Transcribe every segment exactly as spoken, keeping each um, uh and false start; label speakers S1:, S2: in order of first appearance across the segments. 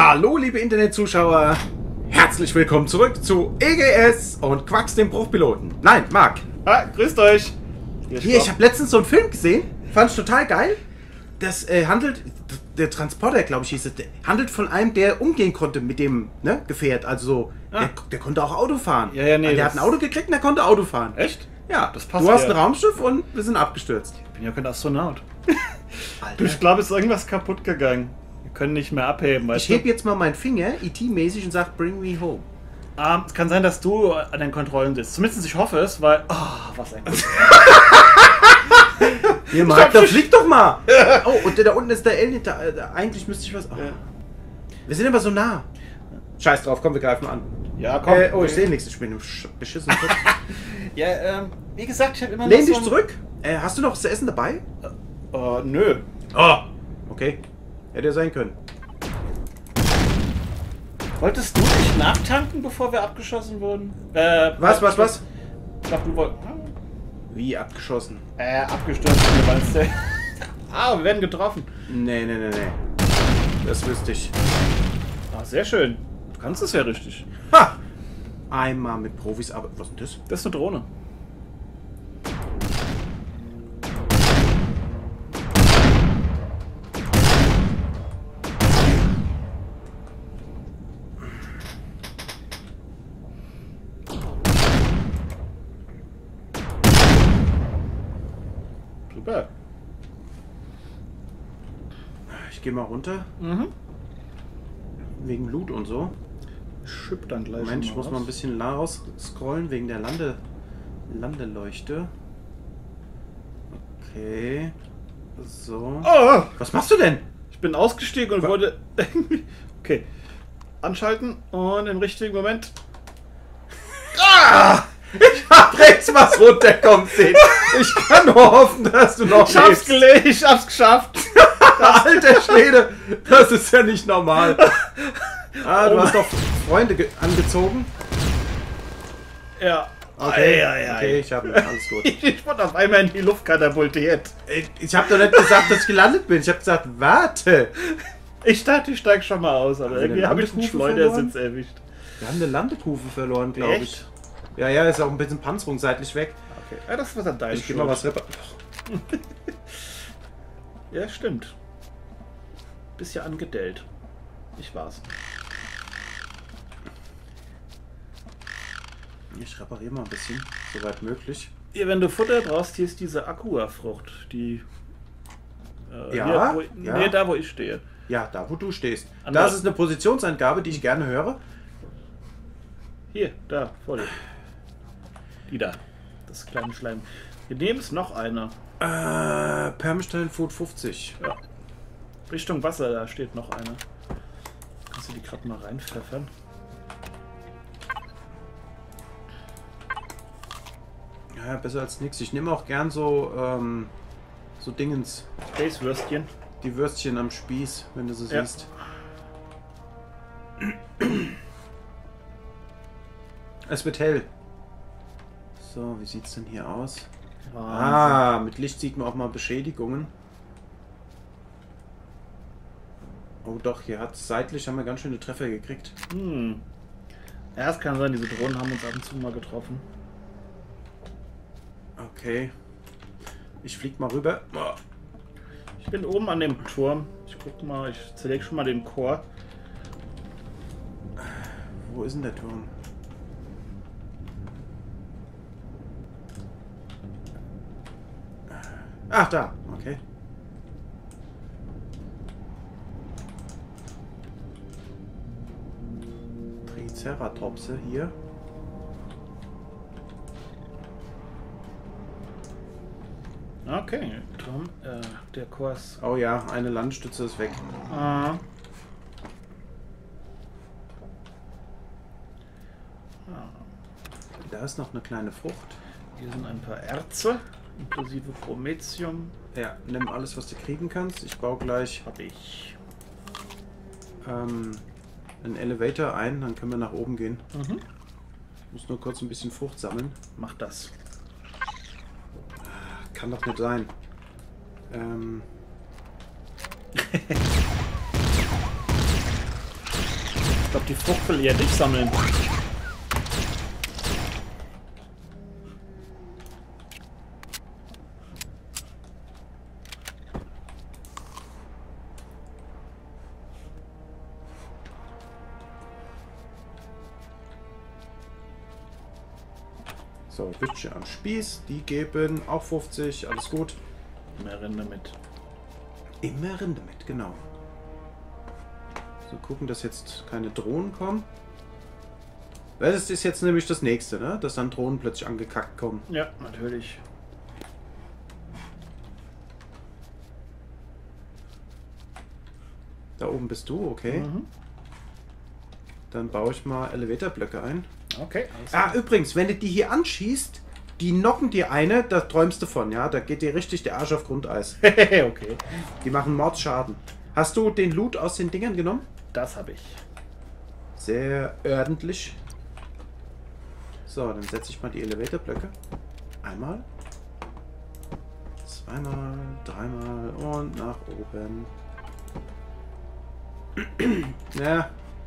S1: Hallo liebe Internetzuschauer, herzlich willkommen zurück zu E G S und Quacks dem Bruchpiloten. Nein, Marc.
S2: Ah, grüßt euch.
S1: Hier, Hier ich habe letztens so einen Film gesehen, fand ich total geil. Das äh, handelt, der Transporter, glaube ich, hieß es, der handelt von einem, der umgehen konnte mit dem ne, Gefährt. Also so, ah. der, der konnte auch Auto fahren.
S2: Ja, ja, nee,
S1: also der hat ein Auto gekriegt und der konnte Auto fahren.
S2: Echt?
S1: Ja,
S2: das passt.
S1: Du hast
S2: ja.
S1: ein Raumschiff und wir sind abgestürzt.
S2: Ich bin ja kein Astronaut. Du, ich glaube, es ist irgendwas kaputt gegangen. Wir können nicht mehr abheben, weißt
S1: ich
S2: du?
S1: heb jetzt mal meinen Finger, E T-mäßig, und sag, bring me home.
S2: Ah, es kann sein, dass du an den Kontrollen sitzt. Zumindest ich hoffe es, weil... Oh, was ein...
S1: Hier, Marc, da flieg doch mal! Oh, und da unten ist der Alien. Da, da, eigentlich müsste ich was... Oh. Ja. Wir sind aber so nah. Scheiß drauf, komm, wir greifen an.
S2: Ja, komm.
S1: Äh, oh, ich sehe nichts. Ich bin im beschissenen Kopf.
S2: Ja, ähm, wie gesagt, ich habe immer noch
S1: Lehn dich
S2: so
S1: zurück. Äh, hast du noch was zu essen dabei?
S2: Äh, uh, nö.
S1: Oh, okay. Hätte ja sein können.
S2: Wolltest du nicht nachtanken, bevor wir abgeschossen wurden? Äh,
S1: was, was, was?
S2: Ich glaube, du wolltest...
S1: Wie abgeschossen?
S2: Äh, abgestürzt, du weißt du. Ah, wir werden getroffen.
S1: Nee, nee, nee, nee. Das wüsste ich.
S2: Ah, sehr schön. Du kannst es ja richtig.
S1: Ha! Einmal mit Profis, aber was ist denn das?
S2: Das ist eine Drohne. Super.
S1: Ich gehe mal runter.
S2: Mhm.
S1: Wegen Loot und so.
S2: Schipp dann gleich.
S1: Moment, ich muss mal ein bisschen raus scrollen wegen der Lande Landeleuchte. Okay. So.
S2: Oh!
S1: Was machst du denn?
S2: Ich bin ausgestiegen und wollte... Okay. Anschalten und im richtigen Moment...
S1: Ah! Ich hab rechts was runterkommen sehen. Ich kann nur hoffen, dass du noch
S2: Ich hab's gelegt, ich hab's geschafft.
S1: Alter Schwede, das ist ja nicht normal. Ah, du oh hast doch Freunde angezogen?
S2: Ja.
S1: Okay,
S2: ei, ei, ei.
S1: Okay, ich hab alles gut.
S2: Ich wurde auf einmal in die Luft katapultiert.
S1: Ich, ich hab doch nicht gesagt, dass ich gelandet bin. Ich hab gesagt, warte.
S2: Ich dachte, ich steig schon mal aus, aber
S1: Haben
S2: irgendwie habe ich einen Schleudersitz erwischt.
S1: Wir haben eine Landekufe verloren, glaube ich. Ja, ja, ist auch ein bisschen Panzerung seitlich weg.
S2: Okay, ja, das war dann dein
S1: Ich geh mal was reparieren.
S2: Ja, stimmt. Bist ja angedellt. Ich war's.
S1: Ich repariere mal ein bisschen, soweit möglich.
S2: Ja, wenn du Futter brauchst, hier ist diese Aqua-Frucht, die... Äh,
S1: ja,
S2: hier, wo,
S1: ja.
S2: Nee, da wo ich stehe.
S1: Ja, da wo du stehst.
S2: Anders.
S1: Das ist eine Positionsangabe, die ich gerne höre.
S2: Hier, da, vor dir. Die da. Das kleine Schleim. Wir nehmen es noch eine.
S1: Äh, Permstein Food fünfzig.
S2: Ja. Richtung Wasser, da steht noch eine. Kannst du die gerade mal reinpfeffern?
S1: Ja, besser als nichts. Ich nehme auch gern so, ähm, so Dingens.
S2: Space-Würstchen.
S1: Die Würstchen am Spieß, wenn du sie
S2: ja.
S1: siehst. Es wird hell. So, wie sieht's denn hier aus? Wahnsinn. Ah, mit Licht sieht man auch mal Beschädigungen. Oh doch, hier hat seitlich haben wir ganz schöne Treffer gekriegt.
S2: Hm. Ja, es kann sein, diese Drohnen haben uns ab und zu mal getroffen.
S1: Okay. Ich flieg mal rüber.
S2: Ich bin oben an dem Turm. Ich guck mal, ich zerlege schon mal den Chor.
S1: Wo ist denn der Turm? Ach, da. Okay. Triceratopse hier.
S2: Okay, Turm, äh, der Chor ist...
S1: Oh ja, eine Landstütze ist weg.
S2: Ah.
S1: Da ist noch eine kleine Frucht.
S2: Hier sind ein paar Erze, inklusive Prometium.
S1: Ja, nimm alles, was du kriegen kannst. Ich baue gleich
S2: Hab ich.
S1: Ähm, einen Elevator ein, dann können wir nach oben gehen.
S2: Mhm.
S1: Ich muss nur kurz ein bisschen Frucht sammeln.
S2: Mach das.
S1: Kann doch nicht sein. Ähm.
S2: glaube, die Frucht will eher dich sammeln.
S1: So, Witsche am Spieß, die geben auch fünfzig, alles gut.
S2: Mehr Rinde mit.
S1: Immer Rinde mit, genau. So, gucken, dass jetzt keine Drohnen kommen. Weil das ist jetzt nämlich das nächste, ne? Dass dann Drohnen plötzlich angekackt kommen.
S2: Ja, natürlich.
S1: Da oben bist du, okay.
S2: Mhm.
S1: Dann baue ich mal Elevatorblöcke ein.
S2: Okay.
S1: Ah, übrigens, wenn du die hier anschießt, die knocken dir eine, da träumst du von, ja? Da geht dir richtig der Arsch auf Grundeis.
S2: Okay.
S1: Die machen Mordschaden. Hast du den Loot aus den Dingern genommen?
S2: Das habe ich.
S1: Sehr ordentlich. So, dann setze ich mal die Elevatorblöcke. Einmal. Zweimal, dreimal und nach oben. Ja.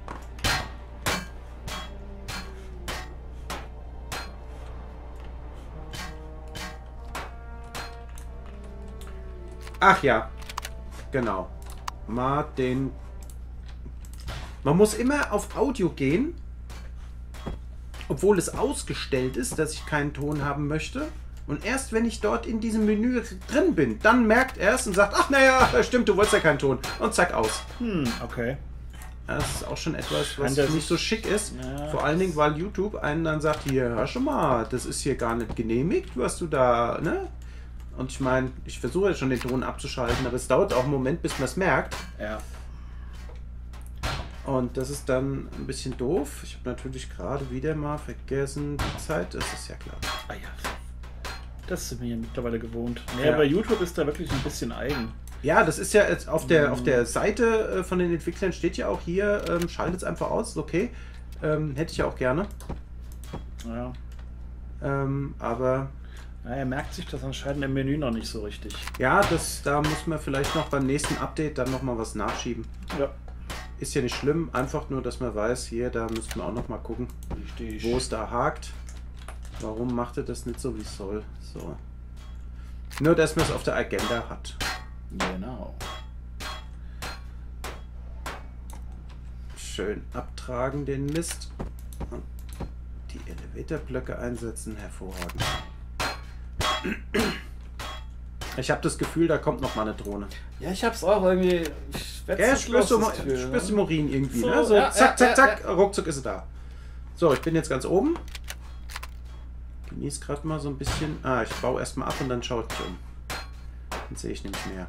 S1: Ach ja. Genau. Mal den... Man muss immer auf Audio gehen, obwohl es ausgestellt ist, dass ich keinen Ton haben möchte. Und erst wenn ich dort in diesem Menü drin bin, dann merkt er es und sagt, ach naja, stimmt, du wolltest ja keinen Ton. Und zack, aus.
S2: Hm, okay.
S1: Das ist auch schon etwas, was
S2: Kann
S1: nicht so schick ist.
S2: Ja.
S1: Vor allen Dingen, weil YouTube einen dann sagt, hier, hör schon mal, das ist hier gar nicht genehmigt, was du da, ne? Und ich meine, ich versuche jetzt schon den Ton abzuschalten, aber es dauert auch einen Moment, bis man es merkt.
S2: Ja.
S1: Und das ist dann ein bisschen doof. Ich habe natürlich gerade wieder mal vergessen, die Zeit, das ist ja klar.
S2: Ah ja. Das sind wir ja mittlerweile gewohnt. Nee,
S1: Ja.
S2: aber YouTube ist da wirklich ein bisschen eigen.
S1: Ja, das ist ja jetzt auf der, auf der Seite von den Entwicklern steht ja auch hier, ähm, schaltet es einfach aus, okay. Ähm, hätte ich ja auch gerne.
S2: Ja.
S1: Ähm, aber
S2: Ja, er merkt sich das anscheinend im Menü noch nicht so richtig.
S1: ja, das, da muss man vielleicht noch beim nächsten Update dann nochmal was nachschieben.
S2: Ja.
S1: Ist ja nicht schlimm, einfach nur, dass man weiß, hier, da müssten wir auch nochmal gucken,
S2: Richtig.
S1: wo es da hakt. Warum macht er das nicht so, wie es soll? So. Nur, dass man es auf der Agenda hat.
S2: Genau.
S1: Schön abtragen den Mist. Und die Elevatorblöcke einsetzen. Hervorragend. Ich habe das Gefühl, da kommt noch mal eine Drohne.
S2: Ja, ich hab's auch irgendwie. Ich
S1: Ja, spürst du, spürst du Morin irgendwie,
S2: So,
S1: ne? So,
S2: ja,
S1: zack,
S2: ja,
S1: zack,
S2: ja,
S1: zack, ruckzuck ist sie da. So, ich bin jetzt ganz oben. Genieß gerade mal so ein bisschen. Ah, ich baue erstmal ab und dann schaue ich mich um. Dann sehe ich nämlich mehr.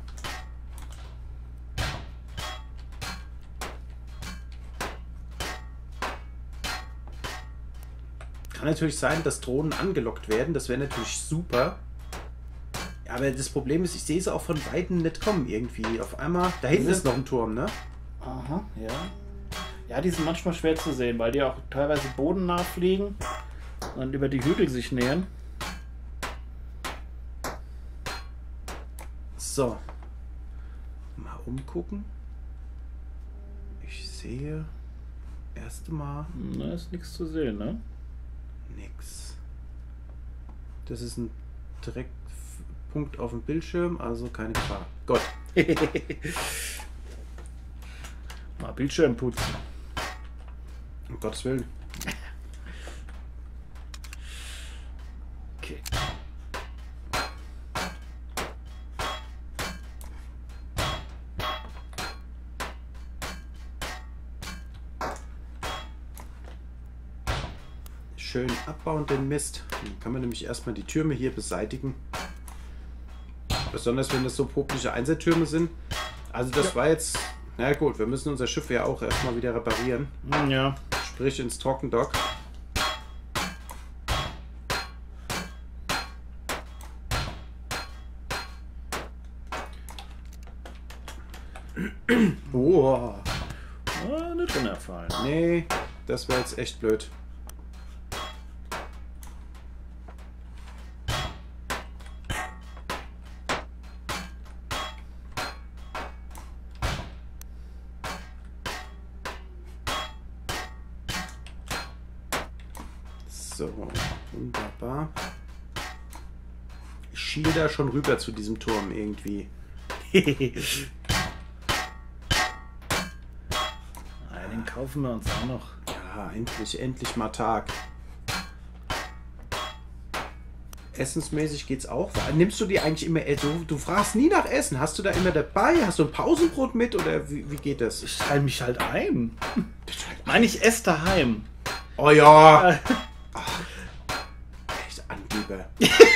S1: Kann natürlich sein, dass Drohnen angelockt werden. Das wäre natürlich super. Ja, aber das Problem ist, ich sehe sie auch von Weitem nicht kommen irgendwie. Auf einmal, da hinten ist noch ein Turm, ne?
S2: Aha, ja. Ja, die sind manchmal schwer zu sehen, weil die auch teilweise bodennah fliegen und dann über die Hügel sich nähern.
S1: So. Mal umgucken. Ich sehe erste Mal
S2: Da ist nichts zu sehen, ne?
S1: nix. Das ist ein Direktpunkt auf dem Bildschirm, also keine Gefahr. Gott.
S2: Mal Bildschirm putzen.
S1: Um Gottes Willen.
S2: Okay.
S1: Schön abbauen den Mist. Dann kann man nämlich erstmal die Türme hier beseitigen. Besonders wenn das so popliche Einzeltürme sind. Also das
S2: Ja.
S1: war jetzt... Na gut, wir müssen unser Schiff ja auch erstmal wieder reparieren.
S2: Hm, ja.
S1: Sprich ins Trockendock. Oh,
S2: Ah, nicht runterfallen.
S1: nee, das wäre jetzt echt blöd. So, wunderbar. Ich schiel da schon rüber zu diesem Turm irgendwie.
S2: Ja, den kaufen wir uns auch noch.
S1: Ja, endlich, endlich mal Tag. Essensmäßig geht's auch. Nimmst du dir eigentlich immer, du, du fragst nie nach Essen. Hast du da immer dabei? Hast du ein Pausenbrot mit oder wie, wie geht das?
S2: Ich teile mich halt ein. Nein, ich esse daheim.
S1: Oh ja. Ach, echt Angeber.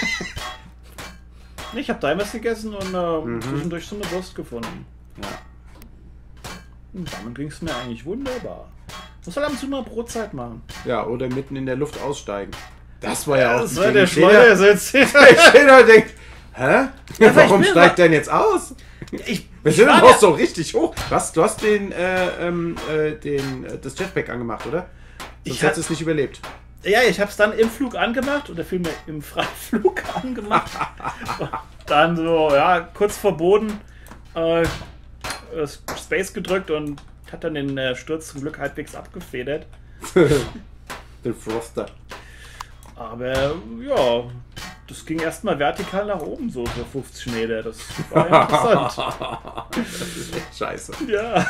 S2: Ich habe daheim was gegessen und äh,
S1: Mhm.
S2: zwischendurch so eine Wurst gefunden.
S1: Ja.
S2: Und damit ging es mir eigentlich wunderbar. Muss halt ab und zu mal Brotzeit machen.
S1: Ja, oder mitten in der Luft aussteigen. Das war ja auch
S2: Das
S1: ein
S2: war
S1: Ding.
S2: der
S1: Jeder-
S2: Schleudersitz.
S1: Jeder denkt, hä? Warum
S2: bin
S1: steigt
S2: aber-
S1: denn jetzt aus?
S2: Ich,
S1: Wir
S2: ich
S1: sind
S2: war
S1: doch
S2: ja-
S1: so richtig hoch. Was? Du hast den, äh, ähm, äh, den, äh, das Jetpack angemacht, oder? Sonst
S2: Ich
S1: hättest
S2: hab-
S1: du es nicht überlebt.
S2: Ja, ich habe es dann im Flug angemacht oder vielmehr im Freiflug angemacht. Dann so, ja, kurz vor Boden äh, das Space gedrückt und hat dann den äh, Sturz zum Glück halbwegs abgefedert.
S1: Den Froster.
S2: Aber ja, das ging erstmal vertikal nach oben, so für fünfzig Meter. Das war ja interessant.
S1: Das ist echt scheiße.
S2: Ja.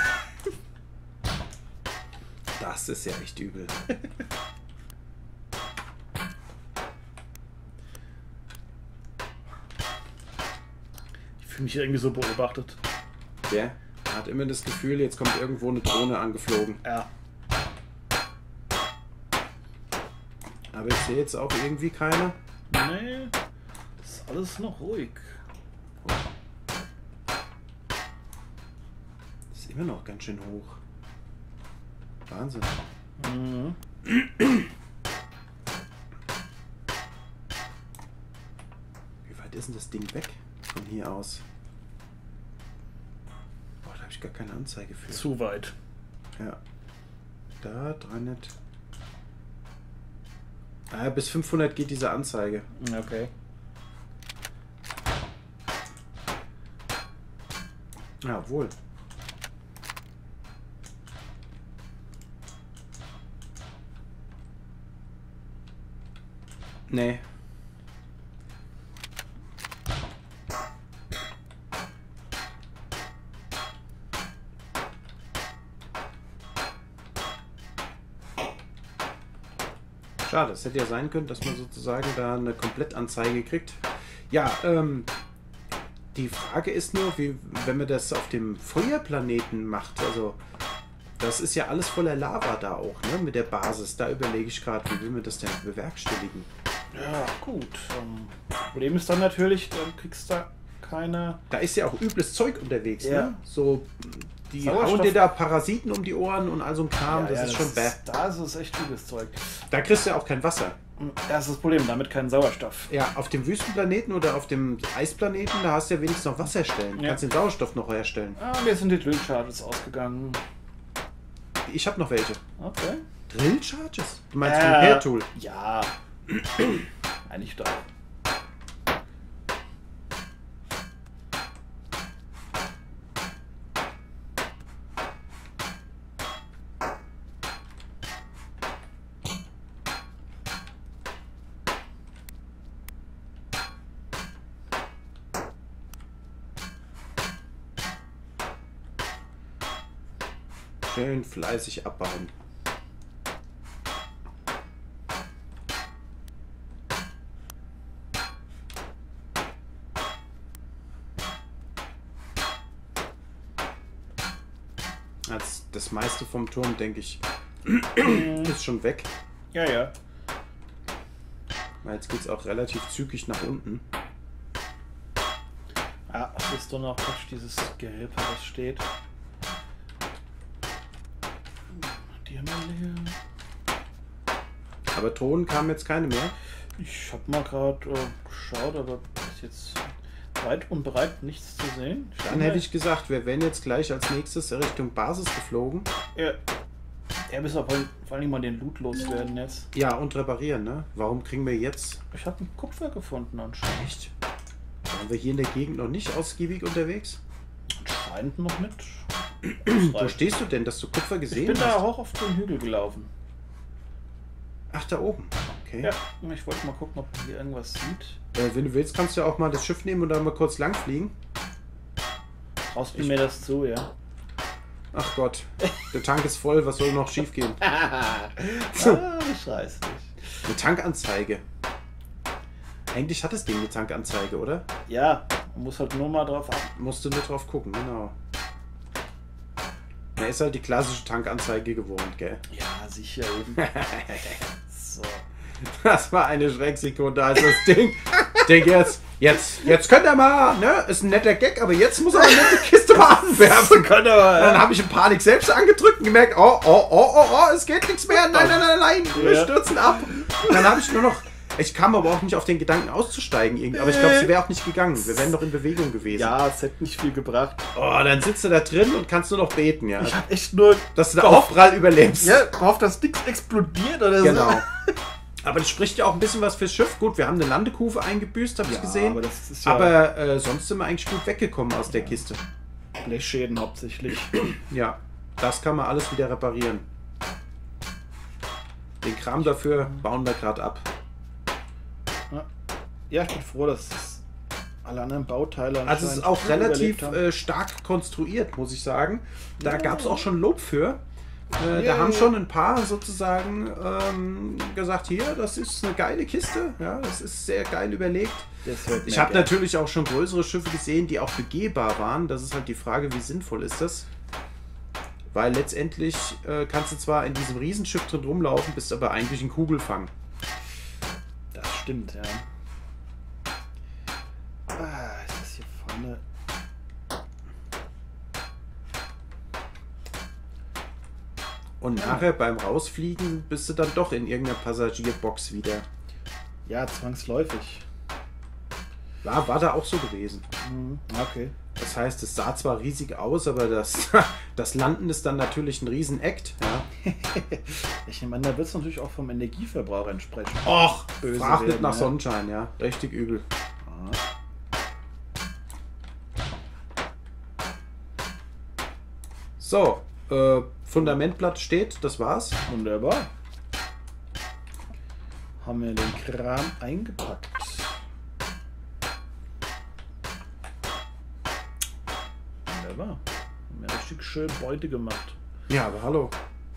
S1: Das ist ja echt übel.
S2: Ich fühle mich irgendwie so beobachtet.
S1: Der hat immer das Gefühl, jetzt kommt irgendwo eine Drohne angeflogen.
S2: Ja.
S1: Aber ich sehe jetzt auch irgendwie keine.
S2: Nee, das ist alles noch ruhig.
S1: Das ist immer noch ganz schön hoch. Wahnsinn.
S2: Mhm.
S1: Wie weit ist denn das Ding weg von hier aus? Boah, da habe ich gar keine Anzeige für.
S2: Zu weit.
S1: Ja. Da, dreihundert. Ah, bis fünfhundert geht diese Anzeige.
S2: Okay.
S1: Ja, wohl. Nee. Schade, es hätte ja sein können, dass man sozusagen da eine Komplettanzeige kriegt. Ja, ähm, die Frage ist nur, wie, wenn man das auf dem Feuerplaneten macht, also das ist ja alles voller Lava da auch, ne, mit der Basis. Da überlege ich gerade, wie will man das denn bewerkstelligen?
S2: Ja, gut. Ähm, Problem ist dann natürlich, dann kriegst du keine.
S1: Da ist ja auch übles Zeug unterwegs,
S2: Ja.
S1: ne? So, die
S2: Sauerstoff-
S1: hauen dir da Parasiten um die Ohren und all so ein Kram, das
S2: ja,
S1: ist schon bäh.
S2: Da ist es echt übles Zeug.
S1: Da kriegst du ja auch kein Wasser.
S2: Das ist das Problem, damit kein Sauerstoff.
S1: Ja, auf dem Wüstenplaneten oder auf dem Eisplaneten, da hast du ja wenigstens noch Wasserstellen. Du
S2: Ja.
S1: kannst den Sauerstoff noch herstellen.
S2: Ah, mir sind die Drill Charges ausgegangen.
S1: Ich habe noch welche.
S2: Okay.
S1: Drill Charges? Du meinst
S2: Äh,
S1: Repair Tool?
S2: Ja. Eigentlich doch.
S1: Schön fleißig abbauen. Als das meiste vom Turm, denke ich, ist schon weg.
S2: Ja, ja.
S1: Weil jetzt geht es auch relativ zügig nach unten.
S2: Ah, das ist doch noch Quatsch, dieses Gelb, was steht. Die haben wir leer.
S1: Aber Drohnen kamen jetzt keine mehr.
S2: Ich habe mal gerade äh, geschaut, aber ist jetzt weit und breit nichts zu sehen.
S1: Dann hätte ich gesagt, wir wären jetzt gleich als nächstes Richtung Basis geflogen.
S2: Ja, ja müssen wir vor vor allem mal den Loot loswerden jetzt.
S1: Ja, und reparieren, ne? Warum kriegen wir jetzt...
S2: Ich habe einen Kupfer gefunden anscheinend.
S1: Echt? Waren wir hier in der Gegend noch nicht ausgiebig unterwegs?
S2: Anscheinend noch mit.
S1: Wo stehst du denn, dass du Kupfer
S2: Ich
S1: gesehen
S2: bin
S1: hast?
S2: da hoch auf den Hügel gelaufen.
S1: Ach, da oben. okay.
S2: Ja, ich wollte mal gucken, ob man hier irgendwas sieht.
S1: Äh, wenn du willst, kannst du ja auch mal das Schiff nehmen und dann mal kurz lang fliegen.
S2: Traust du mir das zu, ja?
S1: Ach Gott, der Tank ist voll, was soll noch schief gehen?
S2: ah, ich weiß nicht.
S1: Eine Tankanzeige. Eigentlich hat das Ding eine Tankanzeige, oder?
S2: Ja, man muss halt nur mal drauf achten.
S1: Musst du nur drauf gucken, genau. Er ist halt die klassische Tankanzeige gewohnt, gell?
S2: Ja, sicher eben. so.
S1: Das war eine Schrecksekunde, als das Ding. Ich denke jetzt, jetzt, jetzt könnt ihr mal, ne? Ist ein netter Gag, aber jetzt muss er eine nette Kiste mal anwerfen.
S2: Könnt ihr mal,
S1: Dann habe ich in Panik selbst angedrückt und gemerkt, oh, oh, oh, oh, oh, es geht nichts mehr. Nein, nein, nein, nein, wir
S2: Ja.
S1: stürzen ab. Und dann habe ich nur noch. Ich kam aber auch nicht auf den Gedanken auszusteigen, irgendwie. Aber ich glaube, es wäre auch nicht gegangen. Wir wären noch in Bewegung gewesen.
S2: Ja, es hätte nicht viel gebracht.
S1: Oh, dann sitzt du da drin und kannst nur noch beten, ja.
S2: Ich hab echt nur
S1: Dass du den Aufprall überlebst.
S2: ja, gehofft, dass nichts explodiert oder
S1: Genau.
S2: so.
S1: Aber das spricht ja auch ein bisschen was fürs Schiff. Gut, wir haben eine Landekufe eingebüßt, habe ich
S2: Ja,
S1: gesehen.
S2: aber das ist ja
S1: Aber äh, sonst sind wir eigentlich gut weggekommen aus der Kiste.
S2: Blechschäden hauptsächlich.
S1: Ja, das kann man alles wieder reparieren. Den Kram dafür bauen wir gerade ab.
S2: Ja, ich bin froh, dass alle anderen Bauteile
S1: Also es ist
S2: anscheinend
S1: auch relativ
S2: überlebt haben.
S1: äh, stark konstruiert, muss ich sagen. Da gab es auch schon Lob für. Äh,
S2: Ja,
S1: da haben
S2: ja.
S1: schon ein paar sozusagen ähm, gesagt, hier, das ist eine geile Kiste. Ja, das ist sehr geil überlegt.
S2: Das wird
S1: Ich
S2: mehr
S1: habe
S2: wert.
S1: natürlich auch schon größere Schiffe gesehen, die auch begehbar waren. Das ist halt die Frage, wie sinnvoll ist das? Weil letztendlich äh, kannst du zwar in diesem Riesenschiff drin rumlaufen, bist aber eigentlich ein Kugelfang.
S2: Das stimmt, ja. Ah, ist das hier vorne?
S1: Und nachher beim Rausfliegen bist du dann doch in irgendeiner Passagierbox wieder.
S2: Ja, zwangsläufig.
S1: War, war da auch so gewesen.
S2: Mhm. Okay.
S1: Das heißt, es sah zwar riesig aus, aber das, das Landen ist dann natürlich ein Riesen-Act. Ja.
S2: Ich nehme an, da wird es natürlich auch vom Energieverbrauch entsprechend.
S1: Och,
S2: Böse
S1: fragt nicht
S2: werden,
S1: nach
S2: ja.
S1: Sonnenschein, ja. Richtig übel.
S2: Ah.
S1: So, äh, Fundamentblatt steht, das war's.
S2: Wunderbar. Haben wir den Kram eingepackt. Wunderbar. Haben wir richtig schön Beute gemacht.
S1: Ja, aber hallo.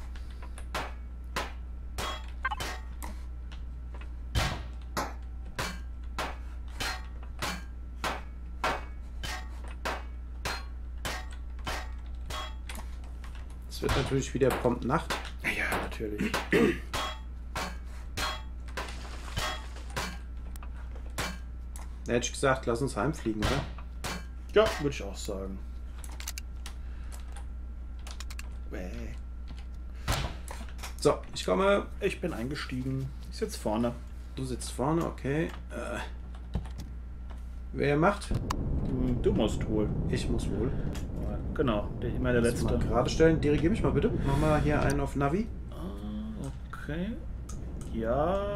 S1: Es wird natürlich wieder prompt Nacht.
S2: Ja, natürlich.
S1: Da hätte ich gesagt, lass uns heimfliegen, oder?
S2: Ja, würde ich auch sagen. Bäh.
S1: So, ich komme.
S2: Ich bin eingestiegen. Ich sitze vorne.
S1: Du sitzt vorne, okay. Äh, wer macht?
S2: Du, du musst wohl.
S1: Ich muss wohl.
S2: Genau, der, immer der
S1: Lass
S2: letzte.
S1: mal gerade stellen. Dirigier mich mal bitte. Mach mal hier einen auf Navi.
S2: Ah, okay. Ja.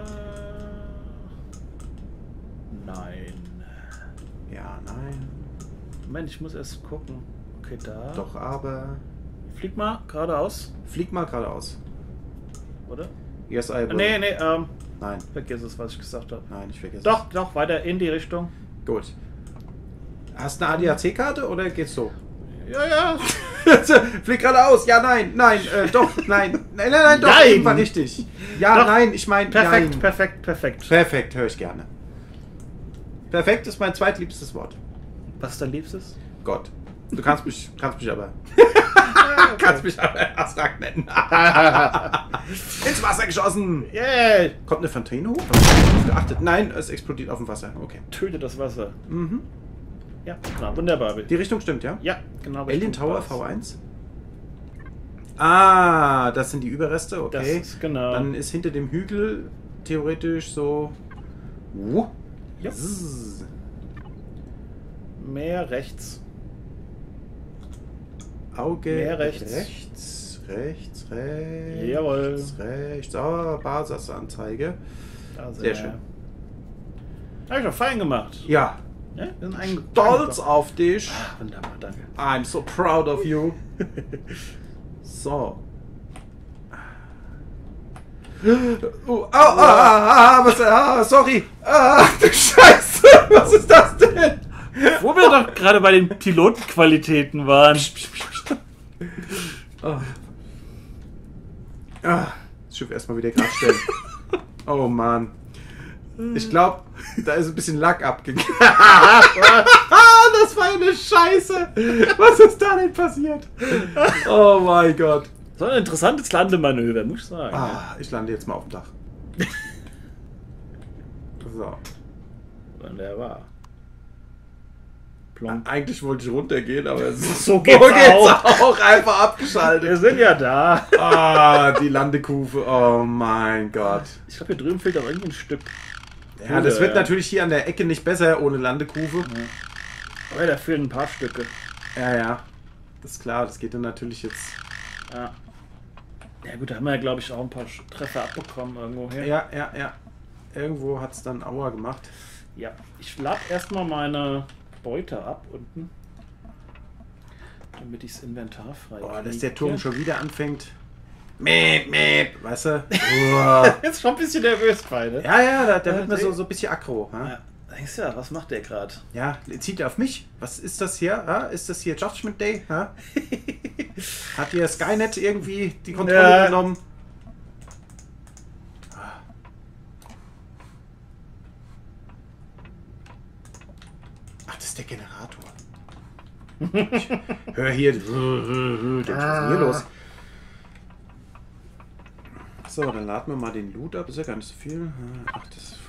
S2: Nein.
S1: Ja, nein.
S2: Moment, ich muss erst gucken. Okay, da.
S1: Doch, aber.
S2: Flieg mal geradeaus,
S1: Flieg mal geradeaus.
S2: oder?
S1: Yes, I will.
S2: Nee, nee, ähm,
S1: Nein,
S2: vergiss es, was ich gesagt habe.
S1: nein, ich vergesse
S2: Doch, doch, weiter in die Richtung.
S1: es. Gut. Hast du eine A D A C-Karte oder geht's so?
S2: Ja, ja.
S1: Flieg geradeaus. Ja, nein, nein, äh, doch, nein. Nein, nein, nein, doch,
S2: Nein.
S1: eben war richtig. Ja,
S2: Doch.
S1: nein, ich meine,
S2: Perfekt,
S1: nein.
S2: perfekt, perfekt.
S1: Perfekt, höre ich gerne. Perfekt ist mein zweitliebstes Wort.
S2: Was ist dein Liebstes?
S1: Gott. Du kannst mich, kannst mich aber. kannst mich aber Astrak nennen. Ins Wasser geschossen.
S2: Yeah!
S1: Kommt eine Fontäne hoch? Hab ich nicht geachtet. Nein, es explodiert auf dem Wasser. Okay.
S2: Töte das Wasser.
S1: Mhm.
S2: Ja, genau, wunderbar.
S1: Die Richtung stimmt, ja?
S2: Ja, genau.
S1: Alien
S2: Richtung
S1: Tower
S2: Pass.
S1: V eins. Ah, das sind die Überreste, okay.
S2: Das ist genau.
S1: Dann ist hinter dem Hügel theoretisch so. Uh,
S2: Ja.
S1: Zzz.
S2: Mehr rechts.
S1: Auge
S2: Mehr rechts.
S1: rechts, rechts, rechts,
S2: Jawohl.
S1: rechts. Oh, Basisanzeige.
S2: Da sind
S1: Sehr
S2: wir.
S1: schön.
S2: Habe ich doch fein gemacht.
S1: Ja,
S2: Ja, wir sind ein
S1: stolz auf dich.
S2: Ah, wunderbar, danke.
S1: I'm so proud of you. So. Oh, au, ah, ah, ah, was, ah, sorry. Ah, du Scheiße. Was ist das denn?
S2: Wo wir doch gerade bei den Pilotenqualitäten waren.
S1: Oh. Ah, das Schiff erstmal wieder gerade stellen. Oh Mann. Ich glaube, da ist ein bisschen Lack abgegangen. Das war eine Scheiße. Was ist da denn passiert? Oh mein Gott.
S2: So ein interessantes Landemanöver, muss ich sagen.
S1: Ah, ich lande jetzt mal auf dem Dach. So.
S2: Und der war. Plonk.
S1: Eigentlich wollte ich runtergehen, aber es ist
S2: So geht's,
S1: so geht's
S2: auch.
S1: auch einfach abgeschaltet.
S2: Wir sind ja da.
S1: Ah, die Landekufe. Oh mein Gott.
S2: Ich glaube, hier drüben fehlt auch irgendwie ein Stück.
S1: Ja, das wird
S2: ja.
S1: natürlich hier an der Ecke nicht besser ohne Landekufe.
S2: Ja. Aber da fehlen ein paar Stücke.
S1: Ja, ja. Das ist klar, das geht dann natürlich jetzt.
S2: Ja. Ja gut, da haben wir ja glaube ich auch ein paar Treffer abbekommen irgendwo her.
S1: Ja, ja, ja. Irgendwo hat es dann Aua gemacht.
S2: Ja. Ich lade erstmal meine Beute ab unten. Damit ich das Inventar frei
S1: Boah, dass
S2: kriege.
S1: der Turm schon wieder anfängt. Mäh, mäh, weißt du? Uah.
S2: Jetzt schon ein bisschen nervös beide.
S1: Ja, ja, da, da
S2: Ja,
S1: wird mir
S2: nee.
S1: so, so ein bisschen aggro. Ha?
S2: Ja. Denkst du ja, was macht der gerade?
S1: Ja, zieht er auf mich? Was ist das hier? Ha? Ist das hier Judgment Day? Ha? Hat hier Skynet irgendwie die Kontrolle
S2: Ja.
S1: genommen? Ach, das ist der Generator. Ich hör hier. Was ist denn hier los? So, dann laden wir mal den Loot ab. Ist ja gar nicht so viel. Ach, das ist.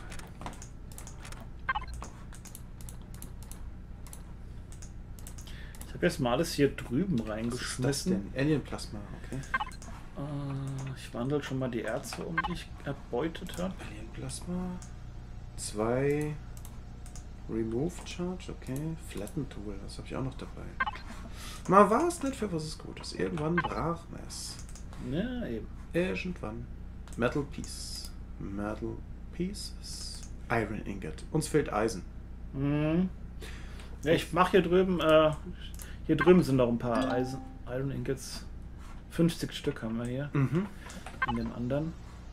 S2: Ich habe jetzt mal alles hier drüben
S1: Was ist das
S2: reingeschmissen.
S1: denn? Alien Plasma, okay.
S2: Äh, ich wandle schon mal die Erze um, die ich erbeutet habe.
S1: Alien Plasma. Zwei. Remove Charge, okay. Flatten Tool, das habe ich auch noch dabei. Mal war es nicht für was es gut ist. Irgendwann brach es.
S2: Ja, eben.
S1: Irgendwann. Metal Piece. Metal Pieces. Iron Ingot. Uns fehlt Eisen.
S2: Mhm. Ja, ich mache hier drüben, äh, hier drüben sind noch ein paar Eisen, Iron Ingots. fünfzig Stück haben wir hier.
S1: Mhm.
S2: In dem anderen.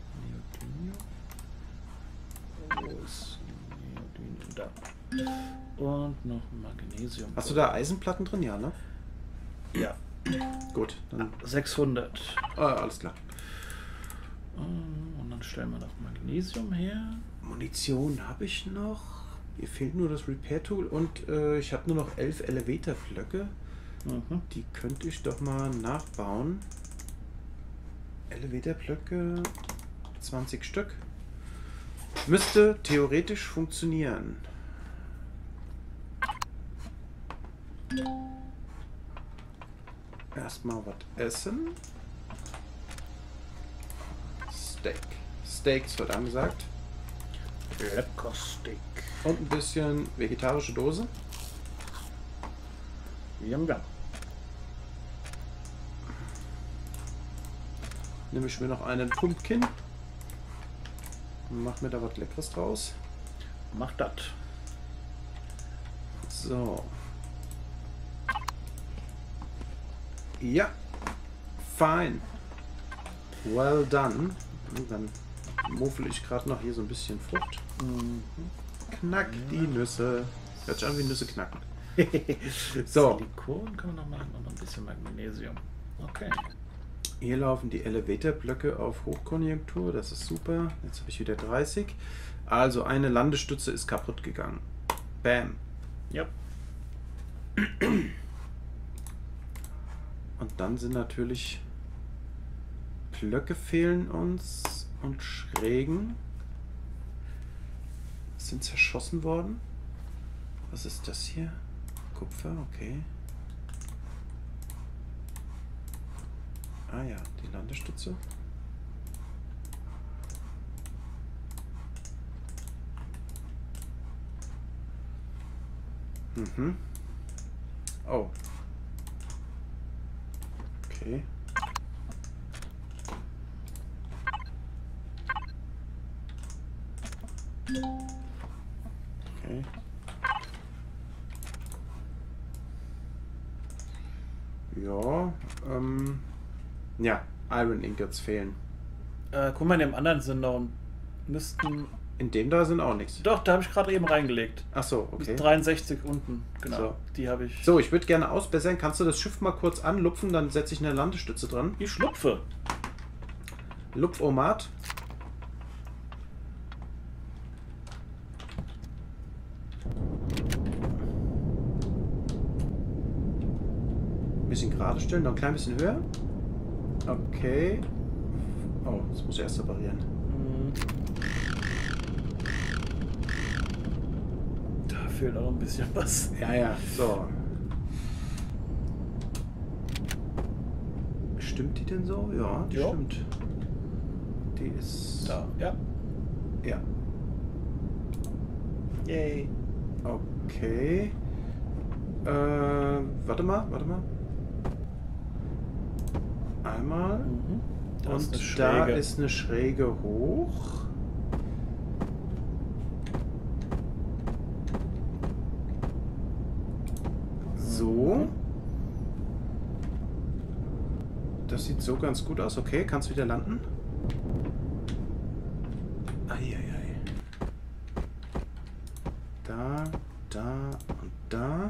S2: Neodymium. Wo ist Neodymium? Da. Und noch Magnesium.
S1: Hast du da Eisenplatten drin? Ja, ne?
S2: Ja.
S1: Gut, dann.
S2: sechshundert.
S1: Ah, alles klar.
S2: Und dann stellen wir noch Magnesium her.
S1: Munition habe ich noch. Mir fehlt nur das Repair Tool und äh, ich habe nur noch elf Elevator-Blöcke.
S2: Mhm.
S1: Die könnte ich doch mal nachbauen. Elevator-Blöcke, zwanzig Stück. Müsste theoretisch funktionieren. Erstmal was essen. Steak. Steaks wird angesagt.
S2: Lecker Steak.
S1: Und ein bisschen vegetarische Dose.
S2: Yum, yum.
S1: Nehme ich mir noch einen Pumpkin. Und mach mir da was Leckeres draus.
S2: Mach das.
S1: So. Ja. Fein. Well done. Und dann muffel ich gerade noch hier so ein bisschen Frucht.
S2: Mhm.
S1: Knack die Nüsse. Hört sich an wie Nüsse knacken. So.
S2: Silikon kann man noch machen und noch ein bisschen Magnesium. Okay.
S1: Hier laufen die Elevator-Blöcke auf Hochkonjunktur. Das ist super. Jetzt habe ich wieder dreißig. Also eine Landestütze ist kaputt gegangen. Bam.
S2: Ja.
S1: Und dann sind natürlich Blöcke fehlen uns und Schrägen sind zerschossen worden. Was ist das hier? Kupfer, okay. Ah ja, die Landestütze. Mhm. Oh. Okay. Okay. Ja, ähm, ja, Iron Ingots fehlen.
S2: Äh, guck mal, in dem anderen sind noch und müssten.
S1: In dem da sind auch nichts.
S2: Doch, da habe ich gerade eben reingelegt.
S1: Ach so, okay.
S2: Bis dreiundsechzig unten, genau.
S1: So.
S2: Die habe ich.
S1: So, ich würde gerne ausbessern. Kannst du das Schiff mal kurz anlupfen, dann setze ich eine Landestütze dran.
S2: Ich schlupfe.
S1: Lupfomat. Ein bisschen gerade stellen, noch ein klein bisschen höher. Okay. Oh, das muss ich erst reparieren.
S2: Mhm. Da fehlt auch noch ein bisschen was.
S1: Ja, ja, so. Stimmt die denn so? Ja, die
S2: Ja.
S1: stimmt. Die ist...
S2: Da, ja.
S1: Ja.
S2: Yay.
S1: Okay. Äh, warte mal, warte mal. Einmal.
S2: Mhm. Da
S1: Und
S2: ist eine
S1: da
S2: Schräge.
S1: ist eine Schräge hoch. So. Das sieht so ganz gut aus. Okay, kannst wieder landen. Eieiei. Da, da und da.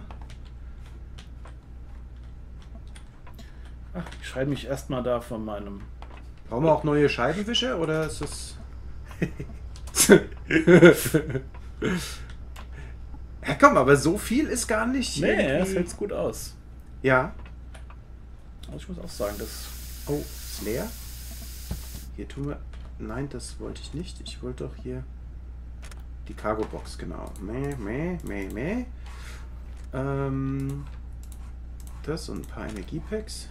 S2: Ach, ich schreibe mich erstmal da von meinem.
S1: Brauchen wir auch neue Scheibenwischer oder ist es... Ja komm, aber so viel ist gar nicht...
S2: Nee,
S1: irgendwie-
S2: das sieht gut aus.
S1: Ja.
S2: Also ich muss auch sagen, das.
S1: Oh, ist leer. Hier tun wir... Nein, das wollte ich nicht. Ich wollte doch hier... Die Cargo-Box, genau. Meh, meh, meh, meh. Ähm... Das und ein paar Energiepacks.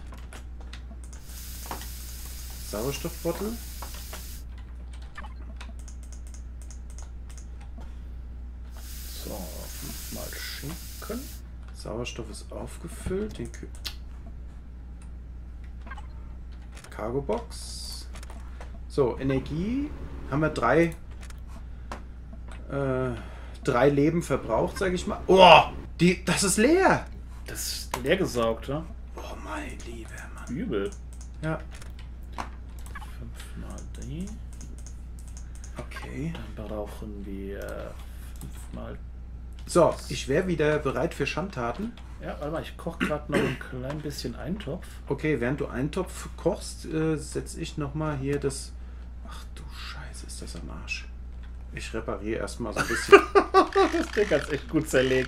S1: Sauerstoffbottle.
S2: So, fünfmal Schinken.
S1: Sauerstoff ist aufgefüllt. Den Kü Cargo-Box. So, Energie. Haben wir drei... Äh, drei Leben verbraucht, sage ich mal. Oh! Die, das ist leer!
S2: Das ist leer gesaugt, ne?
S1: Oh mein lieber Mann.
S2: Übel.
S1: Ja.
S2: Fünfmal die.
S1: Okay.
S2: Dann brauchen wir fünfmal.
S1: So, ich wäre wieder bereit für Schandtaten.
S2: Ja, warte mal, ich koche gerade noch ein klein bisschen Eintopf.
S1: Okay, während du Eintopf kochst, äh, setze ich nochmal hier das... Ach du Scheiße, ist das am Arsch. Ich repariere erstmal so ein bisschen.
S2: Das Ding hat's echt gut zerlegt.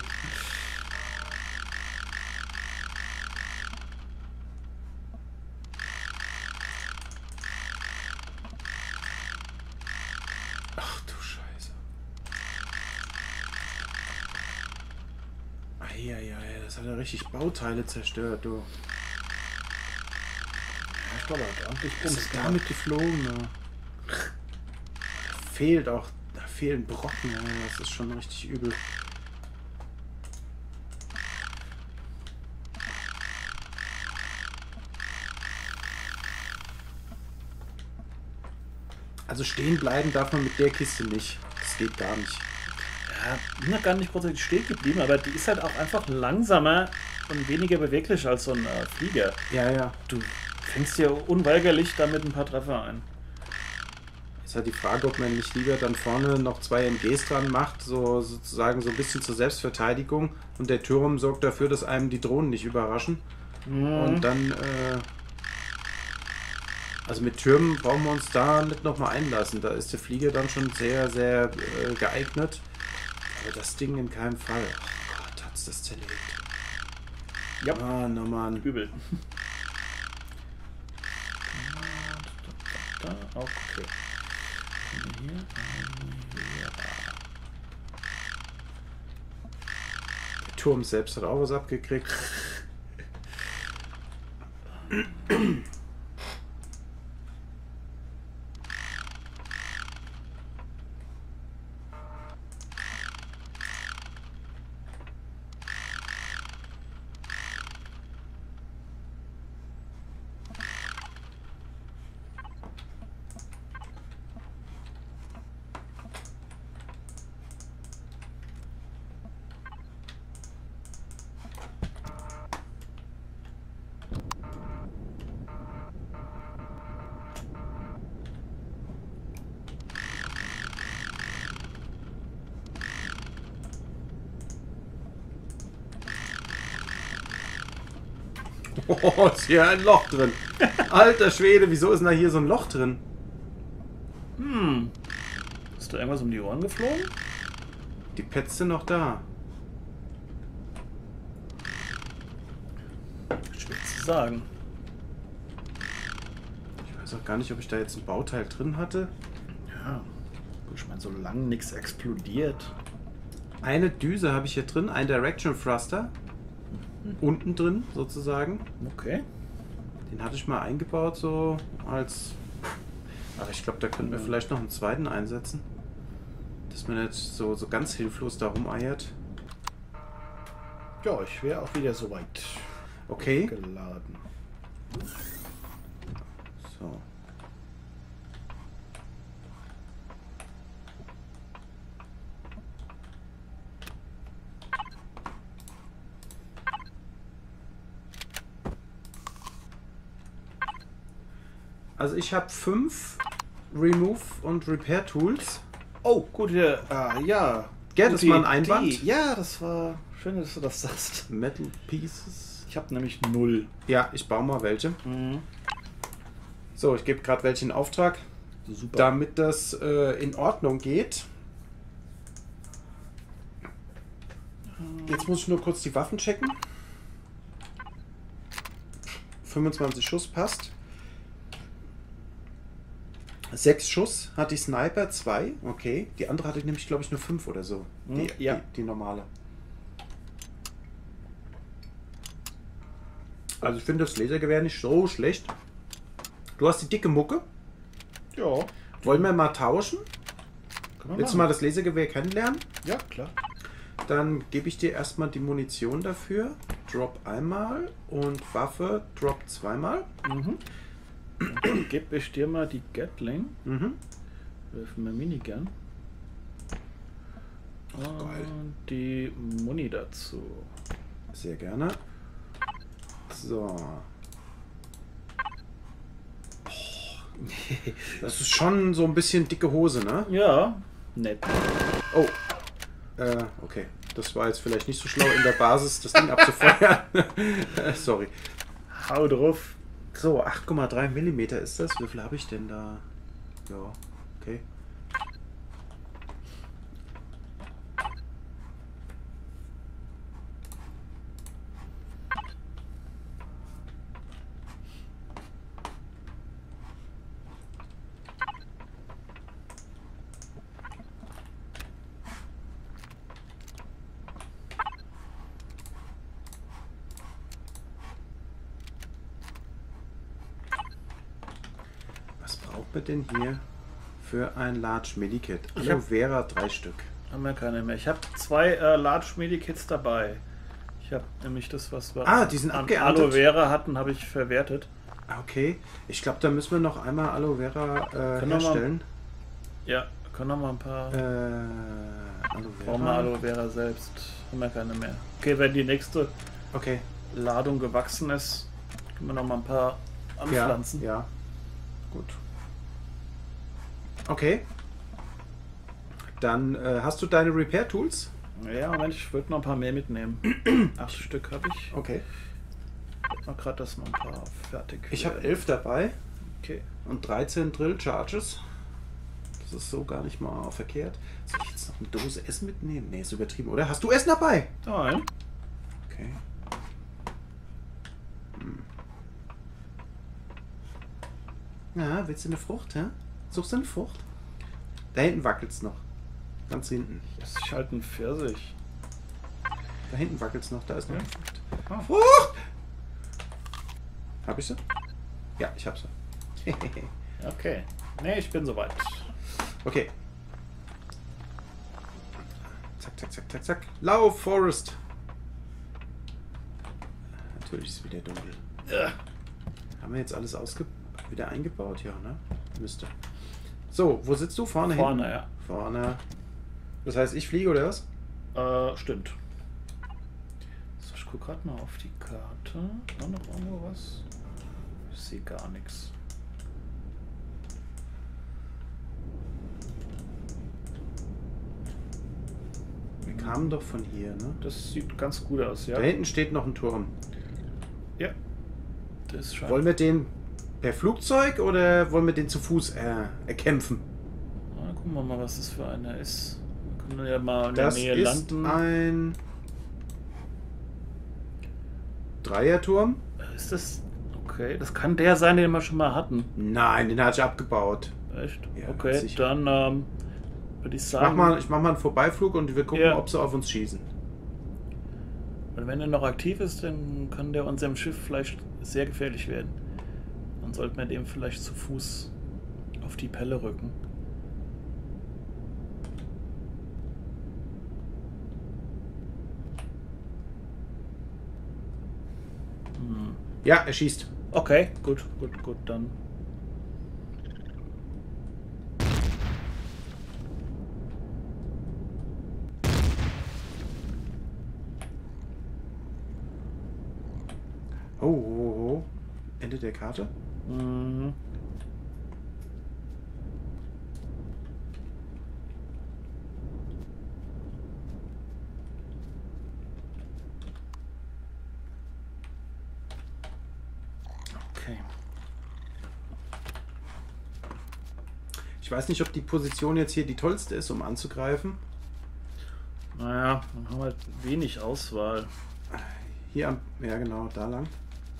S1: Ach du Scheiße. Eieiei, das hat ja richtig Bauteile zerstört, du.
S2: Ja, ich glaube, er hat ordentlich
S1: Was
S2: Bums
S1: ist
S2: gemacht.
S1: damit geflogen? Ne? Fehlt auch, da fehlen Brocken, ja, das ist schon richtig übel. Also stehen bleiben darf man mit der Kiste nicht. Das geht gar nicht.
S2: Ja, bin noch gar nicht großartig stehen geblieben, aber die ist halt auch einfach langsamer und weniger beweglich als so ein äh, Flieger.
S1: Ja, ja.
S2: Du fängst hier unweigerlich damit ein paar Treffer ein.
S1: Ist halt die Frage, ob man nicht lieber dann vorne noch zwei M Gs dran macht, so sozusagen so ein bisschen zur Selbstverteidigung, und der Turm sorgt dafür, dass einem die Drohnen nicht überraschen.
S2: Mhm.
S1: Und dann, äh, also mit Türmen brauchen wir uns da nicht nochmal einlassen. Da ist der Flieger dann schon sehr, sehr äh, geeignet. Aber das Ding in keinem Fall. Oh Gott, hat's das zerlegt.
S2: Ja.
S1: Ah, no Mann.
S2: Übel. Da, auch okay. Hier, hier.
S1: Der Turm selbst hat auch was abgekriegt. Oh, ist hier ein Loch drin. Alter Schwede, wieso ist denn da hier so ein Loch drin?
S2: Hm. Ist da irgendwas um die Ohren geflogen?
S1: Die Pets sind noch da.
S2: Schwer zu sagen.
S1: Ich weiß auch gar nicht, ob ich da jetzt ein Bauteil drin hatte.
S2: Ja. Ich meine, solange nichts explodiert.
S1: Eine Düse habe ich hier drin, ein Direction Thruster. Unten drin, sozusagen.
S2: Okay.
S1: Den hatte ich mal eingebaut, so als... Aber ich glaube, da könnten wir vielleicht noch einen zweiten einsetzen. Dass man jetzt so, so ganz hilflos da rumeiert.
S2: Ja, ich wäre auch wieder soweit.
S1: Okay.
S2: Geladen.
S1: So. Also ich habe fünf Remove und Repair Tools.
S2: Oh, gute, äh, ja.
S1: Gerd, das
S2: Gute
S1: mal ein Einband?
S2: Idee. Ja, das war schön, dass du das sagst.
S1: Metal Pieces.
S2: Ich habe nämlich null.
S1: Ja, ich baue mal welche.
S2: Mhm.
S1: So, ich gebe gerade welche in Auftrag,
S2: Super.
S1: damit das äh, in Ordnung geht. Jetzt muss ich nur kurz die Waffen checken. fünfundzwanzig Schuss passt. Sechs Schuss hat die Sniper, zwei, okay. Die andere hatte nämlich, glaube ich, nur fünf oder so. Die,
S2: Hm, ja.
S1: die, die normale. Also ich finde das Lasergewehr nicht so schlecht. Du hast die dicke Mucke.
S2: Ja.
S1: Wollen wir mal tauschen?
S2: Können wir
S1: Willst du
S2: machen.
S1: mal das Lasergewehr kennenlernen?
S2: Ja, klar.
S1: Dann gebe ich dir erstmal die Munition dafür. Drop einmal und Waffe Drop zweimal.
S2: Mhm. Dann gebe ich dir mal die Gatling.
S1: Mhm.
S2: Werfen wir Minigun. Und
S1: geil.
S2: die Muni dazu.
S1: Sehr gerne. So. Das ist schon so ein bisschen dicke Hose, ne?
S2: Ja, nett.
S1: Oh. Äh, okay. Das war jetzt vielleicht nicht so schlau, in der Basis das Ding abzufeuern. Sorry.
S2: Hau drauf.
S1: So, acht Komma drei Millimeter ist das. Wie viel habe ich denn da? Ja, okay. Was braucht man denn hier für ein Large Medikit?
S2: Ich
S1: Aloe
S2: hab-
S1: Vera drei Stück.
S2: Haben wir keine mehr. Ich habe zwei äh, Large Medikits dabei. Ich habe nämlich das, was wir
S1: Ah, die sind
S2: an
S1: abgeerntet.
S2: Aloe Vera hatten, habe ich verwertet.
S1: Ah, okay. Ich glaube, da müssen wir noch einmal Aloe Vera äh,
S2: wir mal-
S1: herstellen.
S2: Ja, können wir mal ein paar.
S1: Äh, Aloe
S2: Brauchen wir
S1: Vera.
S2: Aloe Vera selbst. Haben wir keine mehr. Okay, wenn die nächste
S1: Okay.
S2: Ladung gewachsen ist, können wir noch mal ein paar
S1: Ja,
S2: anpflanzen.
S1: ja. Gut. Okay. Dann äh, hast du deine Repair-Tools?
S2: Ja, Moment, ich würde noch ein paar mehr mitnehmen. Acht Stück habe ich.
S1: Okay.
S2: Ich mal gerade, dass noch ein paar fertig
S1: Ich habe
S2: werden.
S1: elf dabei
S2: Okay.
S1: und dreizehn Drill Charges. Das ist so gar nicht mal verkehrt. Soll ich jetzt noch eine Dose Essen mitnehmen? Nee, ist übertrieben, oder? Hast du Essen dabei?
S2: Nein.
S1: Okay. Hm. Na, willst du eine Frucht, hä? Suchst du eine Frucht? Da hinten wackelt es noch. Ganz hinten.
S2: Das ist halt ein Pfirsich.
S1: Da hinten wackelt es noch, da ist noch
S2: Ja.
S1: eine Frucht.
S2: Ah.
S1: Frucht! Hab ich sie? Ja, ich hab sie.
S2: Okay. Nee, ich bin soweit.
S1: Okay. Zack, zack, zack, zack, zack. Lauf, Forest! Natürlich ist es wieder dunkel.
S2: Ja.
S1: Haben wir jetzt alles ausge wieder eingebaut? Ja, ne? Müsste. So, wo sitzt du? Vorne,
S2: Vorne,
S1: hinten?
S2: ja.
S1: Vorne. Das heißt, ich fliege oder was?
S2: Äh, stimmt. So, ich gucke gerade mal auf die Karte. War noch irgendwo was? Ich sehe gar nichts.
S1: Wir kamen doch von hier, ne?
S2: Das sieht ganz gut aus, ja.
S1: Da hinten steht noch ein Turm.
S2: Ja. Das ist schon.
S1: Wollen wir den per Flugzeug oder wollen wir den zu Fuß äh, erkämpfen?
S2: Na, gucken wir mal, was das für einer ist. Wir können ja mal in
S1: Das
S2: der Nähe
S1: ist
S2: landen.
S1: ein Dreierturm.
S2: Ist das. Okay, das kann der sein, den wir schon mal hatten.
S1: Nein, den hatte ich abgebaut.
S2: Echt?
S1: Ja,
S2: okay,
S1: sicher.
S2: dann ähm, würde ich
S1: Ich
S2: sagen.
S1: mach, mal, ich mach mal einen Vorbeiflug und wir gucken,
S2: Ja.
S1: ob sie auf uns schießen.
S2: Und wenn er noch aktiv ist, dann kann der unserem Schiff vielleicht sehr gefährlich werden. Dann sollten wir dem vielleicht zu Fuß auf die Pelle rücken. Hm.
S1: Ja, er schießt.
S2: Okay, gut, gut, gut, dann.
S1: Oh, oh, oh. Ende der Karte.
S2: Mhm. Okay.
S1: Ich weiß nicht, ob die Position jetzt hier die tollste ist, um anzugreifen.
S2: Naja, dann haben wir wenig Auswahl.
S1: Hier am... Ja, genau, da lang.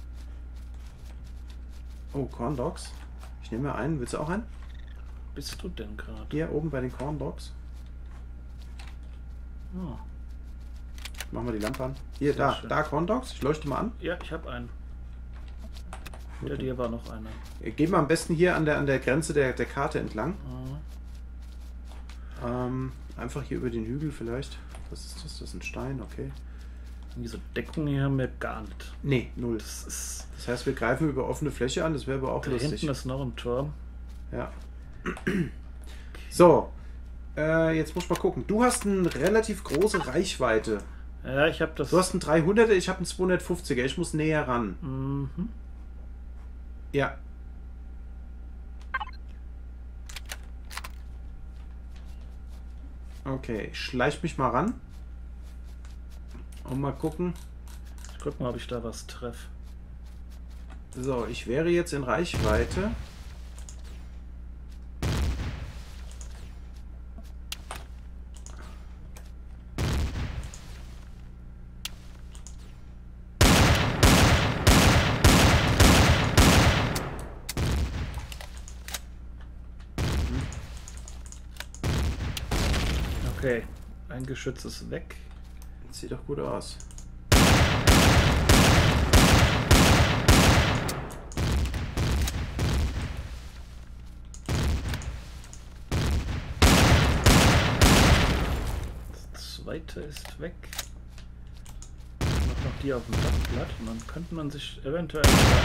S1: Oh, Corn Dogs. Ich nehme einen. Willst du auch einen?
S2: Bist du denn gerade?
S1: Hier oben bei den Corn Dogs.
S2: Oh.
S1: Machen wir die Lampe an. Hier,
S2: Sehr
S1: da.
S2: schön.
S1: Da Corn Dogs. Ich leuchte mal an.
S2: Ja, ich habe einen. Hinter dir war noch einer.
S1: Gehen wir am besten hier an der, an der Grenze der, der Karte entlang.
S2: Mhm.
S1: Ähm, einfach hier über den Hügel vielleicht. Was ist das? Das ist ein Stein, okay.
S2: Diese Deckung hier haben wir gar nicht.
S1: Nee, null.
S2: Das ist.
S1: Das heißt, wir greifen über offene Fläche an. Das wäre aber auch
S2: Da
S1: lustig.
S2: hinten ist noch ein Turm.
S1: Ja. So. Äh, jetzt muss ich mal gucken. Du hast eine relativ große Reichweite.
S2: Ja, ich habe das.
S1: Du hast einen dreihunderter, ich habe einen zweihundertfünfziger. Ich muss näher ran.
S2: Mhm.
S1: Ja. Okay, ich schleich mich mal ran. Und mal gucken.
S2: Ich guck mal, ob ich da was treffe.
S1: So, ich wäre jetzt in Reichweite.
S2: Okay, ein Geschütz ist weg.
S1: Sieht doch gut aus.
S2: Das zweite ist weg. Ich mach noch die auf dem Dachblatt und dann könnte man sich eventuell.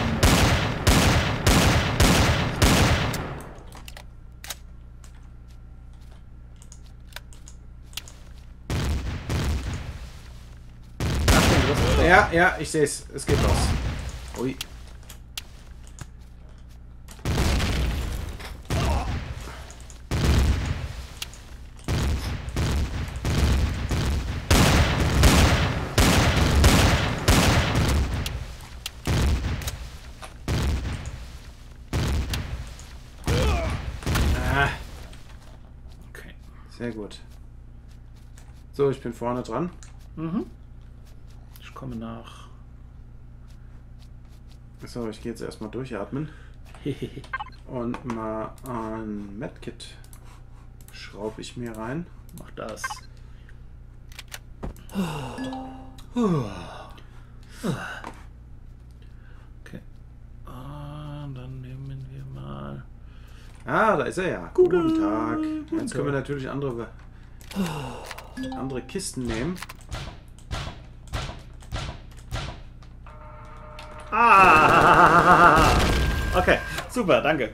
S1: Ja, ja, ich sehe es. Es geht los. Ui. Ah,
S2: Okay.
S1: sehr gut. So, ich bin vorne dran.
S2: Mhm. Ich komme nach.
S1: So, ich gehe jetzt erstmal durchatmen. Und mal ein Medkit schraube ich mir rein.
S2: Mach das. Okay. Ah, dann nehmen wir mal.
S1: Ah, da ist er ja. Guten Tag.
S2: Guten
S1: Jetzt können wir
S2: Tag.
S1: natürlich andere, andere Kisten nehmen.
S2: Ah! Okay, super, danke.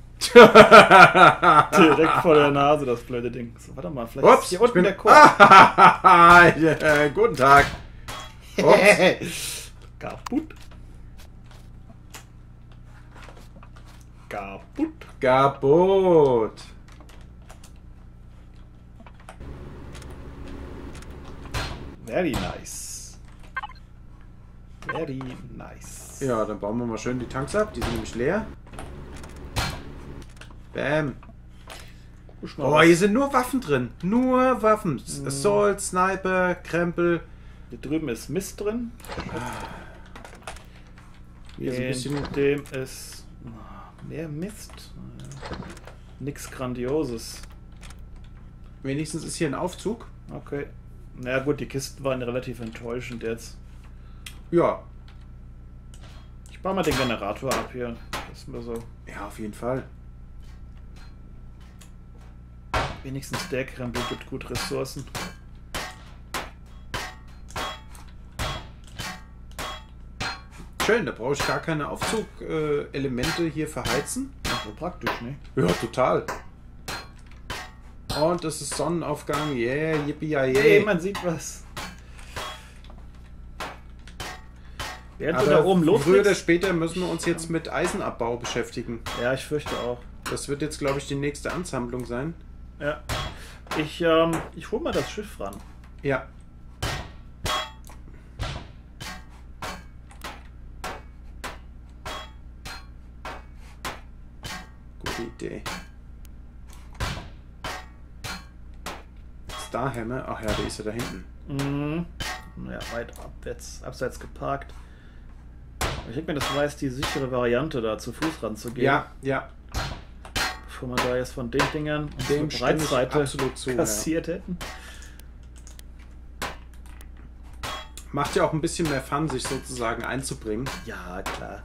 S2: Direkt vor der Nase, das blöde Ding. So, warte mal, vielleicht
S1: Ups,
S2: ist hier
S1: ich
S2: unten
S1: bin
S2: der Code.
S1: Ah, ja, guten Tag. Ups.
S2: Kaputt. Kaputt.
S1: Kaputt.
S2: Very nice. Very nice. Platz.
S1: Ja, dann bauen wir mal schön die Tanks ab. Die sind nämlich leer. Bam. Oh, hier sind nur Waffen drin. Nur Waffen. Hm. Assault, Sniper, Krempel.
S2: Hier drüben ist Mist drin.
S1: Hier ist ein bisschen...
S2: dem ist mehr Mist. Nix Grandioses.
S1: Wenigstens ist hier ein Aufzug.
S2: Okay. Na naja, gut, die Kisten waren relativ enttäuschend jetzt.
S1: Ja.
S2: Ich baue mal den Generator ab hier. Das ist mir so.
S1: Ja, auf jeden Fall.
S2: Wenigstens der Krempel gibt gut Ressourcen.
S1: Schön, da brauche ich gar keine Aufzugelemente äh, hier verheizen.
S2: Ja, so praktisch, ne?
S1: Ja, total. Und es ist Sonnenaufgang, yeah, yippie, yeah.
S2: Hey, man sieht was. Während
S1: Aber
S2: du da oben los
S1: früher oder später müssen wir uns jetzt mit Eisenabbau beschäftigen.
S2: Ja, ich fürchte auch.
S1: Das wird jetzt, glaube ich, die nächste Ansammlung sein.
S2: Ja. Ich, ähm, ich hol mal das Schiff ran.
S1: Ja. Gute Idee. Starhammer? Ach ja, der ist ja da hinten.
S2: Mhm. Ja, weit abwärts, abseits geparkt. Ich denke mir, das war jetzt die sichere Variante, da zu Fuß ranzugehen.
S1: Ja, ja.
S2: Bevor wir da jetzt von den Dingern
S1: Dem
S2: unsere Breitseite
S1: absolut zu,
S2: kassiert
S1: ja.
S2: hätten.
S1: Macht ja auch ein bisschen mehr Fun, sich sozusagen einzubringen.
S2: Ja, klar.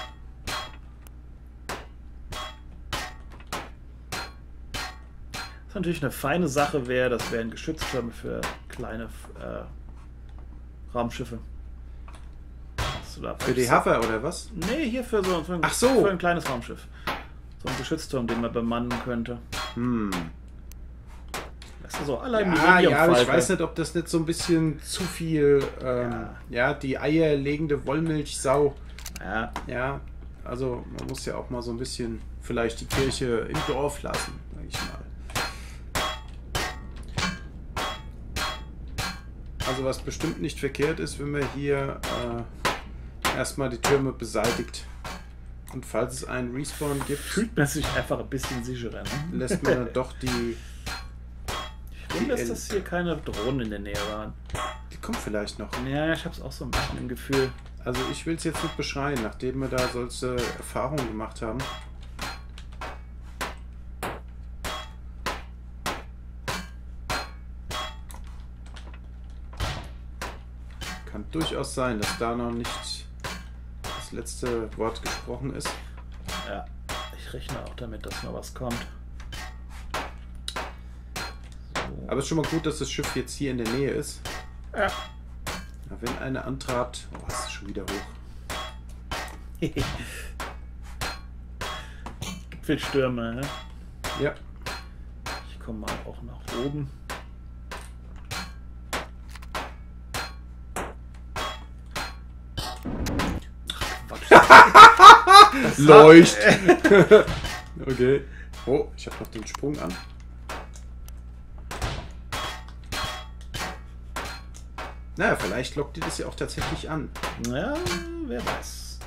S2: Was natürlich eine feine Sache wäre, das wären Geschütztürme für kleine äh, Raumschiffe.
S1: Für die Hover oder was?
S2: Nee, hier für so, für ein,
S1: Ach so.
S2: für ein kleines Raumschiff. So ein Geschützturm, den man bemannen könnte.
S1: Hm.
S2: Weißt du, so allein
S1: ja, ja, aber ich weiß nicht, ob das nicht so ein bisschen zu viel, ähm, ja. ja, die eierlegende Wollmilchsau.
S2: Ja.
S1: Ja, also man muss ja auch mal so ein bisschen vielleicht die Kirche im Dorf lassen, sag ich mal. Also was bestimmt nicht verkehrt ist, wenn man hier äh, erstmal die Türme beseitigt. Und falls es einen Respawn gibt,
S2: fühlt man sich einfach ein bisschen sicherer. Ne?
S1: Lässt man dann doch die...
S2: Ich wundere, dass das hier keine Drohnen in der Nähe waren.
S1: Die kommt vielleicht noch.
S2: Ja, ich habe es auch so ein bisschen im Gefühl.
S1: Also ich will es jetzt nicht beschreien, nachdem wir da solche Erfahrungen gemacht haben. Kann durchaus sein, dass da noch nicht das letzte Wort gesprochen ist.
S2: Ja, ich rechne auch damit, dass noch was kommt. So.
S1: Aber es ist schon mal gut, dass das Schiff jetzt hier in der Nähe ist.
S2: Ja.
S1: Na, wenn eine antrabt... Oh, es ist schon wieder hoch.
S2: Gipfelstürme, ne?
S1: Ja.
S2: Ich komme mal auch nach oben.
S1: Leucht! Okay. Oh, ich habe noch den Sprung an. Naja, vielleicht lockt die das ja auch tatsächlich an.
S2: Ja, wer weiß.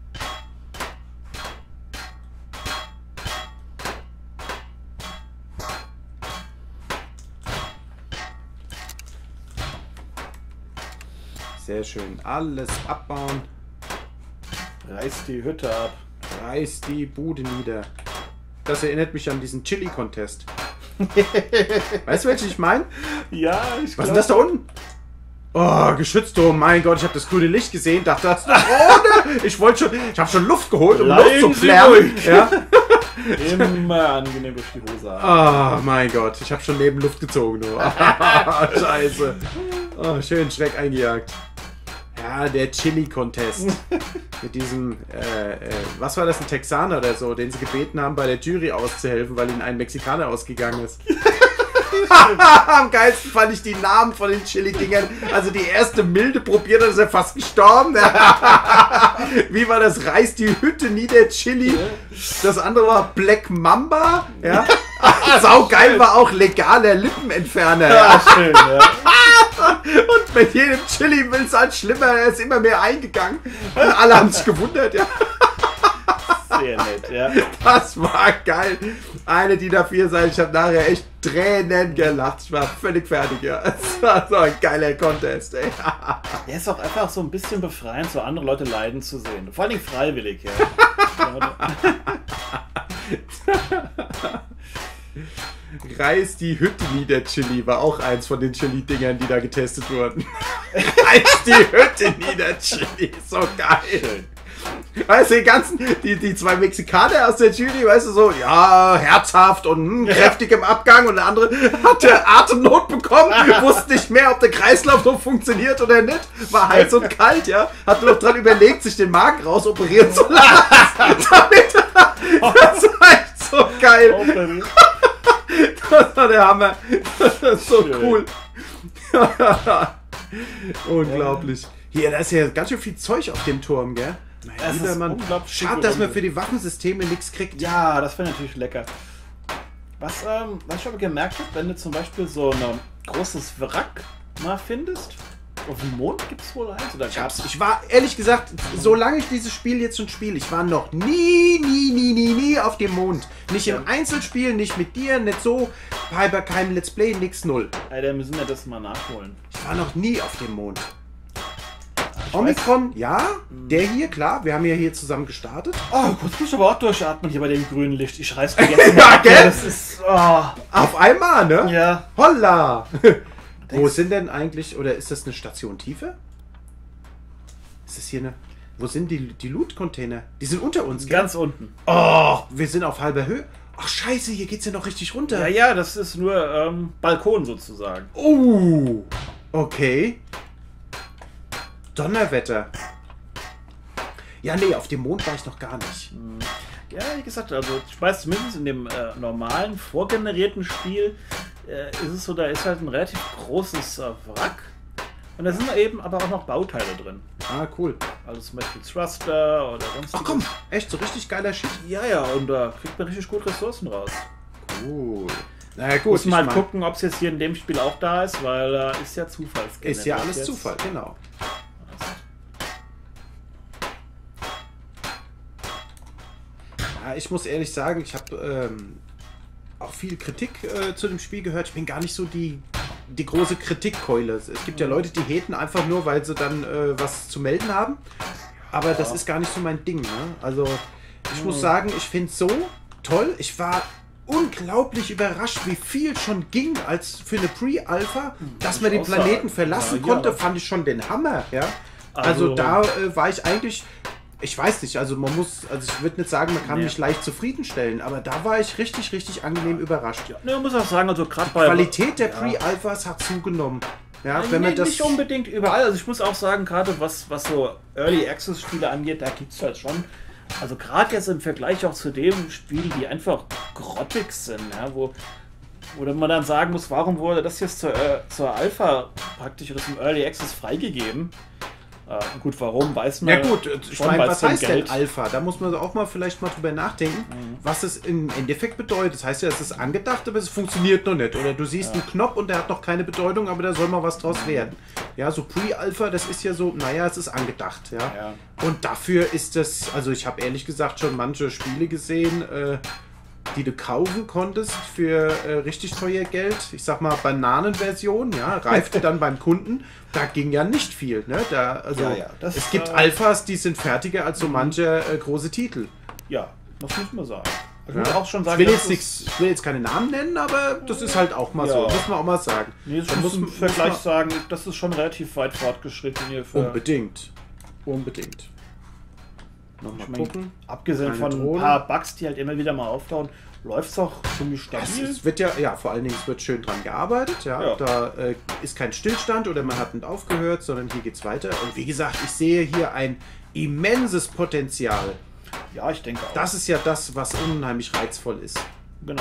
S1: Sehr schön. Alles abbauen.
S2: Reißt die Hütte ab.
S1: Reißt die Bude nieder. Das erinnert mich an diesen Chili-Contest. Weißt du, welchen ich meine?
S2: Ja, ich
S1: Was ist denn das da unten? Oh, Geschützturm, mein Gott, ich habe das grüne Licht gesehen, dachte, das ist eine Drohne. Ich wollte schon, ich habe schon Luft geholt, um Luft zu flären. Ja?
S2: Immer angenehm durch die Hose.
S1: Oh mein Gott, ich habe schon neben Luft gezogen. Nur. Scheiße. Oh, schön Schreck eingejagt. Ja, der Chili-Contest. Mit diesem, äh, äh, was war das, ein Texaner oder so, den sie gebeten haben, bei der Jury auszuhelfen, weil ihnen ein Mexikaner ausgegangen ist. Am geilsten fand ich die Namen von den Chili-Dingern. Also die erste Milde probiert, ist er fast gestorben. Wie war das? Reißt die Hütte nieder, Chili. Das andere war Black Mamba. Ja. Saugeil war auch legaler Lippenentferner.
S2: Ja, schön, ja.
S1: Und mit jedem Chili will es halt schlimmer, er ist immer mehr eingegangen. Und alle haben sich gewundert, ja.
S2: Sehr nett, ja.
S1: Das war geil. Eine D I N A vier Seite, ich habe nachher echt Tränen gelacht. Ich war völlig fertig, ja. Es war so ein geiler Contest, ey.
S2: Er ist auch einfach so ein bisschen befreiend, so andere Leute leiden zu sehen. Vor allem freiwillig, ja.
S1: Reiß die Hütte nieder, Chili, war auch eins von den Chili-Dingern, die da getestet wurden. Reiß die Hütte nieder, Chili, so geil. Weißt du, die ganzen, die, die zwei Mexikaner aus der Jury, weißt du, so, ja, herzhaft und hm, kräftig im Abgang, und der andere hatte Atemnot bekommen, wusste nicht mehr, ob der Kreislauf noch funktioniert oder nicht, war heiß und kalt, ja, hat nur noch dran überlegt, sich den Magen rausoperieren zu lassen. Damit, das war echt so geil. Das war der Hammer. Das ist so schön. Cool. Unglaublich. Hier, da ist ja ganz schön viel Zeug auf dem Turm, gell?
S2: Das ist unglaublich.
S1: Schade, dass man für die Waffensysteme nichts kriegt.
S2: Ja, das wäre natürlich lecker. Was, ähm, was ich aber gemerkt habe, wenn du zum Beispiel so ein großes Wrack mal findest, auf dem Mond gibt es wohl eins, oder gab's?
S1: Ich war, ehrlich gesagt, solange ich dieses Spiel jetzt schon spiele, ich war noch nie, nie, nie, nie, nie auf dem Mond. Nicht ja. im Einzelspiel, nicht mit dir, nicht so, bei keinem Let's Play, nix, null.
S2: Alter, müssen wir das mal nachholen.
S1: Ich war noch nie auf dem Mond. Omikron, ja, der hier, klar, wir haben ja hier zusammen gestartet.
S2: Oh, kurz muss ich aber auch durchatmen hier bei dem grünen Licht. Ich reiß mir jetzt mal ja, gell? Das ist, oh.
S1: Auf einmal, ne?
S2: Ja.
S1: Holla! Wo sind denn eigentlich, oder ist das eine Station Tiefe? Ist das hier eine, wo sind die, die Loot-Container? Die sind unter uns, gell?
S2: Ganz unten.
S1: Oh, wir sind auf halber Höhe. Ach scheiße, hier geht's ja noch richtig runter.
S2: Ja, ja, das ist nur ähm, Balkon sozusagen.
S1: Oh, okay. Donnerwetter. Ja, nee, auf dem Mond war ich noch gar nicht.
S2: Ja, wie gesagt, also ich weiß zumindest in dem äh, normalen, vorgenerierten Spiel äh, ist es so, da ist halt ein relativ großes äh, Wrack. Und da sind eben aber auch noch Bauteile drin.
S1: Ah, cool.
S2: Also zum Beispiel Thruster oder sonst.
S1: Ach komm, echt, so richtig geiler Shit.
S2: Ja, ja, und da kriegt man richtig gut Ressourcen raus.
S1: Cool. Na ja, gut.
S2: Muss mal gucken, ob es jetzt hier in dem Spiel auch da ist, weil da äh, ist ja Zufallsgeneriert.
S1: Ist ja alles
S2: jetzt.
S1: Zufall, genau. Ja, ich muss ehrlich sagen, ich habe ähm, auch viel Kritik äh, zu dem Spiel gehört. Ich bin gar nicht so die, die große Kritikkeule. Es gibt ja Leute, die haten einfach nur, weil sie dann äh, was zu melden haben. Aber das ist gar nicht so mein Ding. Ne? Also ich muss sagen, ich finde es so toll. Ich war unglaublich überrascht, wie viel schon ging als für eine Pre-Alpha, dass man den Planeten verlassen ja, konnte, ja. Fand ich schon den Hammer. Ja? Also, also da äh, war ich eigentlich... Ich weiß nicht, also man muss, also ich würde nicht sagen, man kann nee. mich leicht zufriedenstellen, aber da war ich richtig, richtig angenehm überrascht.
S2: Ja, ne, man muss auch sagen, also gerade bei...
S1: Die Qualität der ja. Pre-Alphas hat zugenommen. Ja,
S2: Nein,
S1: wenn man
S2: nee,
S1: das
S2: nicht unbedingt überall, also ich muss auch sagen, gerade was, was so Early Access Spiele angeht, da gibt es halt schon, also gerade jetzt im Vergleich auch zu dem Spiel, die einfach grottig sind, ja, wo, wo man dann sagen muss, warum wurde das jetzt zur, äh, zur Alpha praktisch oder zum Early Access freigegeben? Uh, gut, warum, weiß man.
S1: Ja gut, ich meine, was heißt Geld. denn Alpha? Da muss man auch mal vielleicht mal drüber nachdenken, mhm. was es im Endeffekt bedeutet. Das heißt ja, es ist angedacht, aber es funktioniert noch nicht. Oder du siehst ja. einen Knopf und der hat noch keine Bedeutung, aber da soll mal was draus werden. Ja, so Pre-Alpha, das ist ja so, naja, es ist angedacht. Ja? ja. Und dafür ist das, also ich habe ehrlich gesagt schon manche Spiele gesehen, äh, die du kaufen konntest für äh, richtig teuer Geld. Ich sag mal Bananenversion, ja, reifte dann beim Kunden. Da ging ja nicht viel, ne? Da, also
S2: ja, ja, das,
S1: es gibt
S2: äh,
S1: Alphas, die sind fertiger als so manche äh, große Titel.
S2: Ja, das muss man sagen. Ich,
S1: ja.
S2: muss auch schon sagen,
S1: ich, will jetzt nix, ich will jetzt keine Namen nennen, aber das ist halt auch mal ja. so. Muss man auch mal sagen.
S2: Nee, das muss im Vergleich muss sagen, das ist schon relativ weit fortgeschritten hier. Für
S1: unbedingt. Unbedingt.
S2: Nochmal gucken. Abgesehen von ein paar Bugs, die halt immer wieder mal auftauchen, läuft es auch ziemlich stabil.
S1: Es wird ja, ja, vor allen Dingen, es wird schön dran gearbeitet. Ja. ja. Da äh, ist kein Stillstand oder man hat nicht aufgehört, sondern hier geht es weiter. Und wie gesagt, ich sehe hier ein immenses Potenzial.
S2: Ja, ich denke auch.
S1: Das ist ja das, was unheimlich reizvoll ist.
S2: Genau.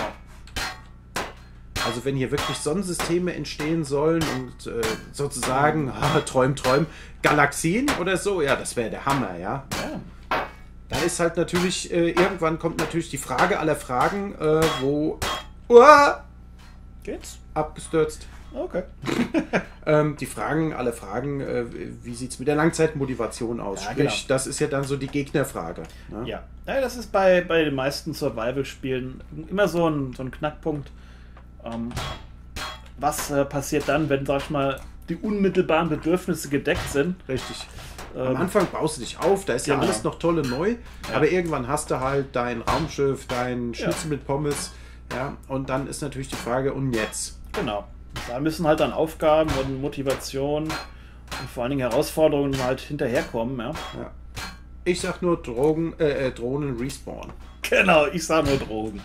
S1: Also wenn hier wirklich Sonnensysteme entstehen sollen und äh, sozusagen, ha, träum, träum, Galaxien oder so, ja, das wäre der Hammer, ja.
S2: Ja.
S1: Da ist halt natürlich, äh, irgendwann kommt natürlich die Frage aller Fragen, äh, wo Uah,
S2: Geht's?
S1: abgestürzt.
S2: Okay.
S1: ähm, die Fragen, alle Fragen, äh, wie sieht es mit der Langzeitmotivation aus?
S2: Ja,
S1: Sprich,
S2: genau.
S1: das ist ja dann so die Gegnerfrage. Ne?
S2: Ja. ja, das ist bei, bei den meisten Survival-Spielen immer so ein, so ein Knackpunkt. Ähm, was äh, passiert dann, wenn, sag ich mal, die unmittelbaren Bedürfnisse gedeckt sind?
S1: Richtig.
S2: Ähm,
S1: Am Anfang baust du dich auf, da ist ja
S2: genau.
S1: alles noch toll und neu,
S2: Ja.
S1: aber irgendwann hast du halt dein Raumschiff, dein Schnitzel
S2: Ja.
S1: mit Pommes, ja, und dann ist natürlich die Frage, und jetzt?
S2: Genau. Da müssen halt dann Aufgaben und Motivation und vor allen Dingen Herausforderungen halt hinterherkommen, ja.
S1: Ja. Ich sag nur Drogen, äh, äh, Drohnen respawn.
S2: Genau, ich sage nur Drogen.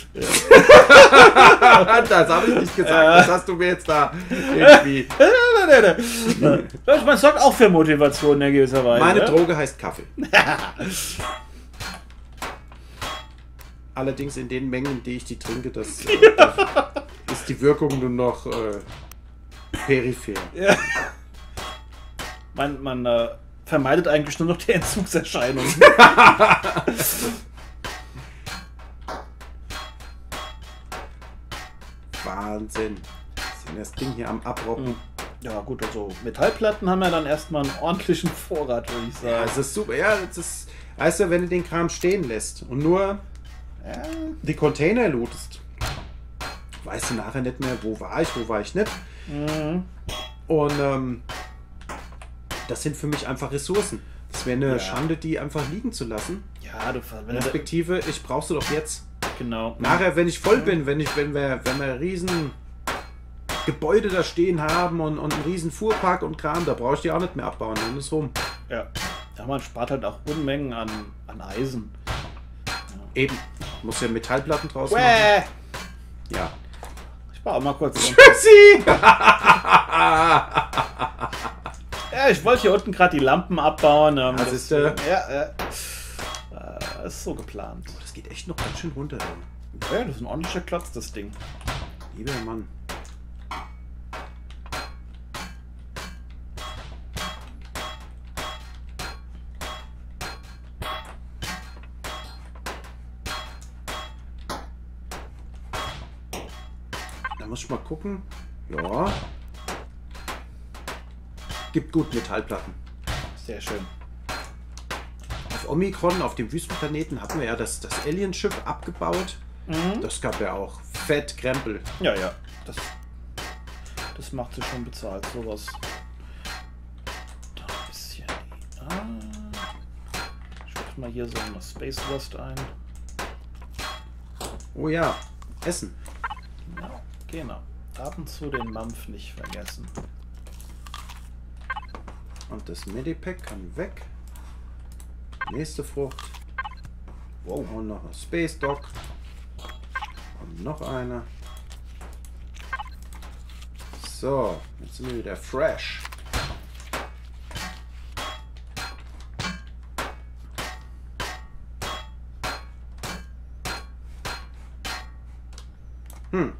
S1: Das habe ich nicht gesagt, das hast du mir jetzt da irgendwie.
S2: Man sorgt auch für Motivation in gewisser Weise.
S1: Meine
S2: ja?
S1: Droge heißt Kaffee. Allerdings in den Mengen, die ich die trinke, das, äh, das ist die Wirkung nur noch äh, peripher.
S2: Ja. Man, man äh, vermeidet eigentlich nur noch die Entzugserscheinungen.
S1: Wahnsinn. Sind das Ding hier am Abrocken.
S2: Ja gut, also Metallplatten haben ja dann erstmal einen ordentlichen Vorrat, würde ich sagen.
S1: Ja, das ist super. Ja, das ist, weißt du, wenn du den Kram stehen lässt und nur
S2: Ja.
S1: die Container lootest, weißt du nachher nicht mehr, wo war ich, wo war ich nicht.
S2: Mhm.
S1: Und ähm, das sind für mich einfach Ressourcen. Das wäre eine
S2: Ja.
S1: Schande, die einfach liegen zu lassen.
S2: Ja, du wenn du,
S1: Respektive, ich brauche sie doch jetzt.
S2: genau.
S1: Nachher, wenn ich voll bin, wenn ich, wenn wir, wenn wir riesen Gebäude da stehen haben und, und einen riesen Fuhrpark und Kram, da brauche ich die auch nicht mehr abbauen, dann ist rum.
S2: Ja. Ja, man spart halt auch Unmengen an, an Eisen.
S1: Eben. Muss ja Metallplatten draus machen.
S2: Wäh.
S1: Ja.
S2: Ich war auch mal kurz.
S1: Tschüssi!
S2: Ja, ich wollte hier unten gerade die Lampen abbauen. Ähm,
S1: Das ist, äh,
S2: ja, ja. Äh, ist so geplant.
S1: Das geht echt noch ganz schön runter. ey.
S2: Ja, das ist ein ordentlicher Klotz, das Ding.
S1: Lieber Mann. Da muss ich mal gucken. Ja. Gibt gut Metallplatten.
S2: Sehr schön.
S1: Auf Omikron, auf dem Wüstenplaneten, hatten wir ja das, das Alien-Schiff abgebaut.
S2: Mhm.
S1: Das gab ja auch fett Krempel.
S2: Ja, ja. Das, das macht sich schon bezahlt, sowas. Da ein bisschen. Ah. Ich mach mal hier so eine Space Wurst ein.
S1: Oh ja, Essen.
S2: Ja, genau. Ab und zu den Mampf nicht vergessen.
S1: Und das Medipack kann weg. Nächste Frucht. Wow, und noch ein Space Dog. Und noch eine. So, jetzt sind wir wieder fresh. Hm.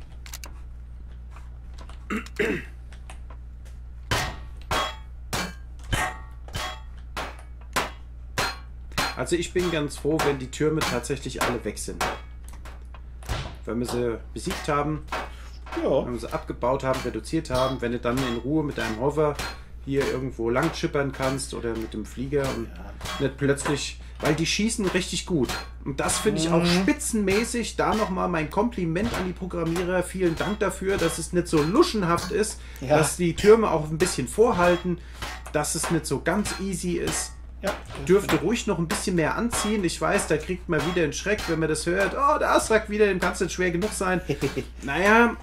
S1: Also ich bin ganz froh, wenn die Türme tatsächlich alle weg sind. Wenn wir sie besiegt haben,
S2: Ja.
S1: wenn wir sie abgebaut haben, reduziert haben, wenn du dann in Ruhe mit deinem Hover hier irgendwo lang chippern kannst oder mit dem Flieger und
S2: Ja.
S1: nicht plötzlich, weil die schießen richtig gut. Und das finde ich auch
S2: Mhm.
S1: spitzenmäßig. Da nochmal mein Kompliment an die Programmierer. Vielen Dank dafür, dass es nicht so luschenhaft ist,
S2: Ja.
S1: dass die Türme auch ein bisschen vorhalten, dass es nicht so ganz easy ist.
S2: Ja.
S1: Dürfte ruhig noch ein bisschen mehr anziehen. Ich weiß, da kriegt man wieder einen Schreck, wenn man das hört. Oh, der Astrak wieder, dem kann es nicht schwer genug sein. Naja,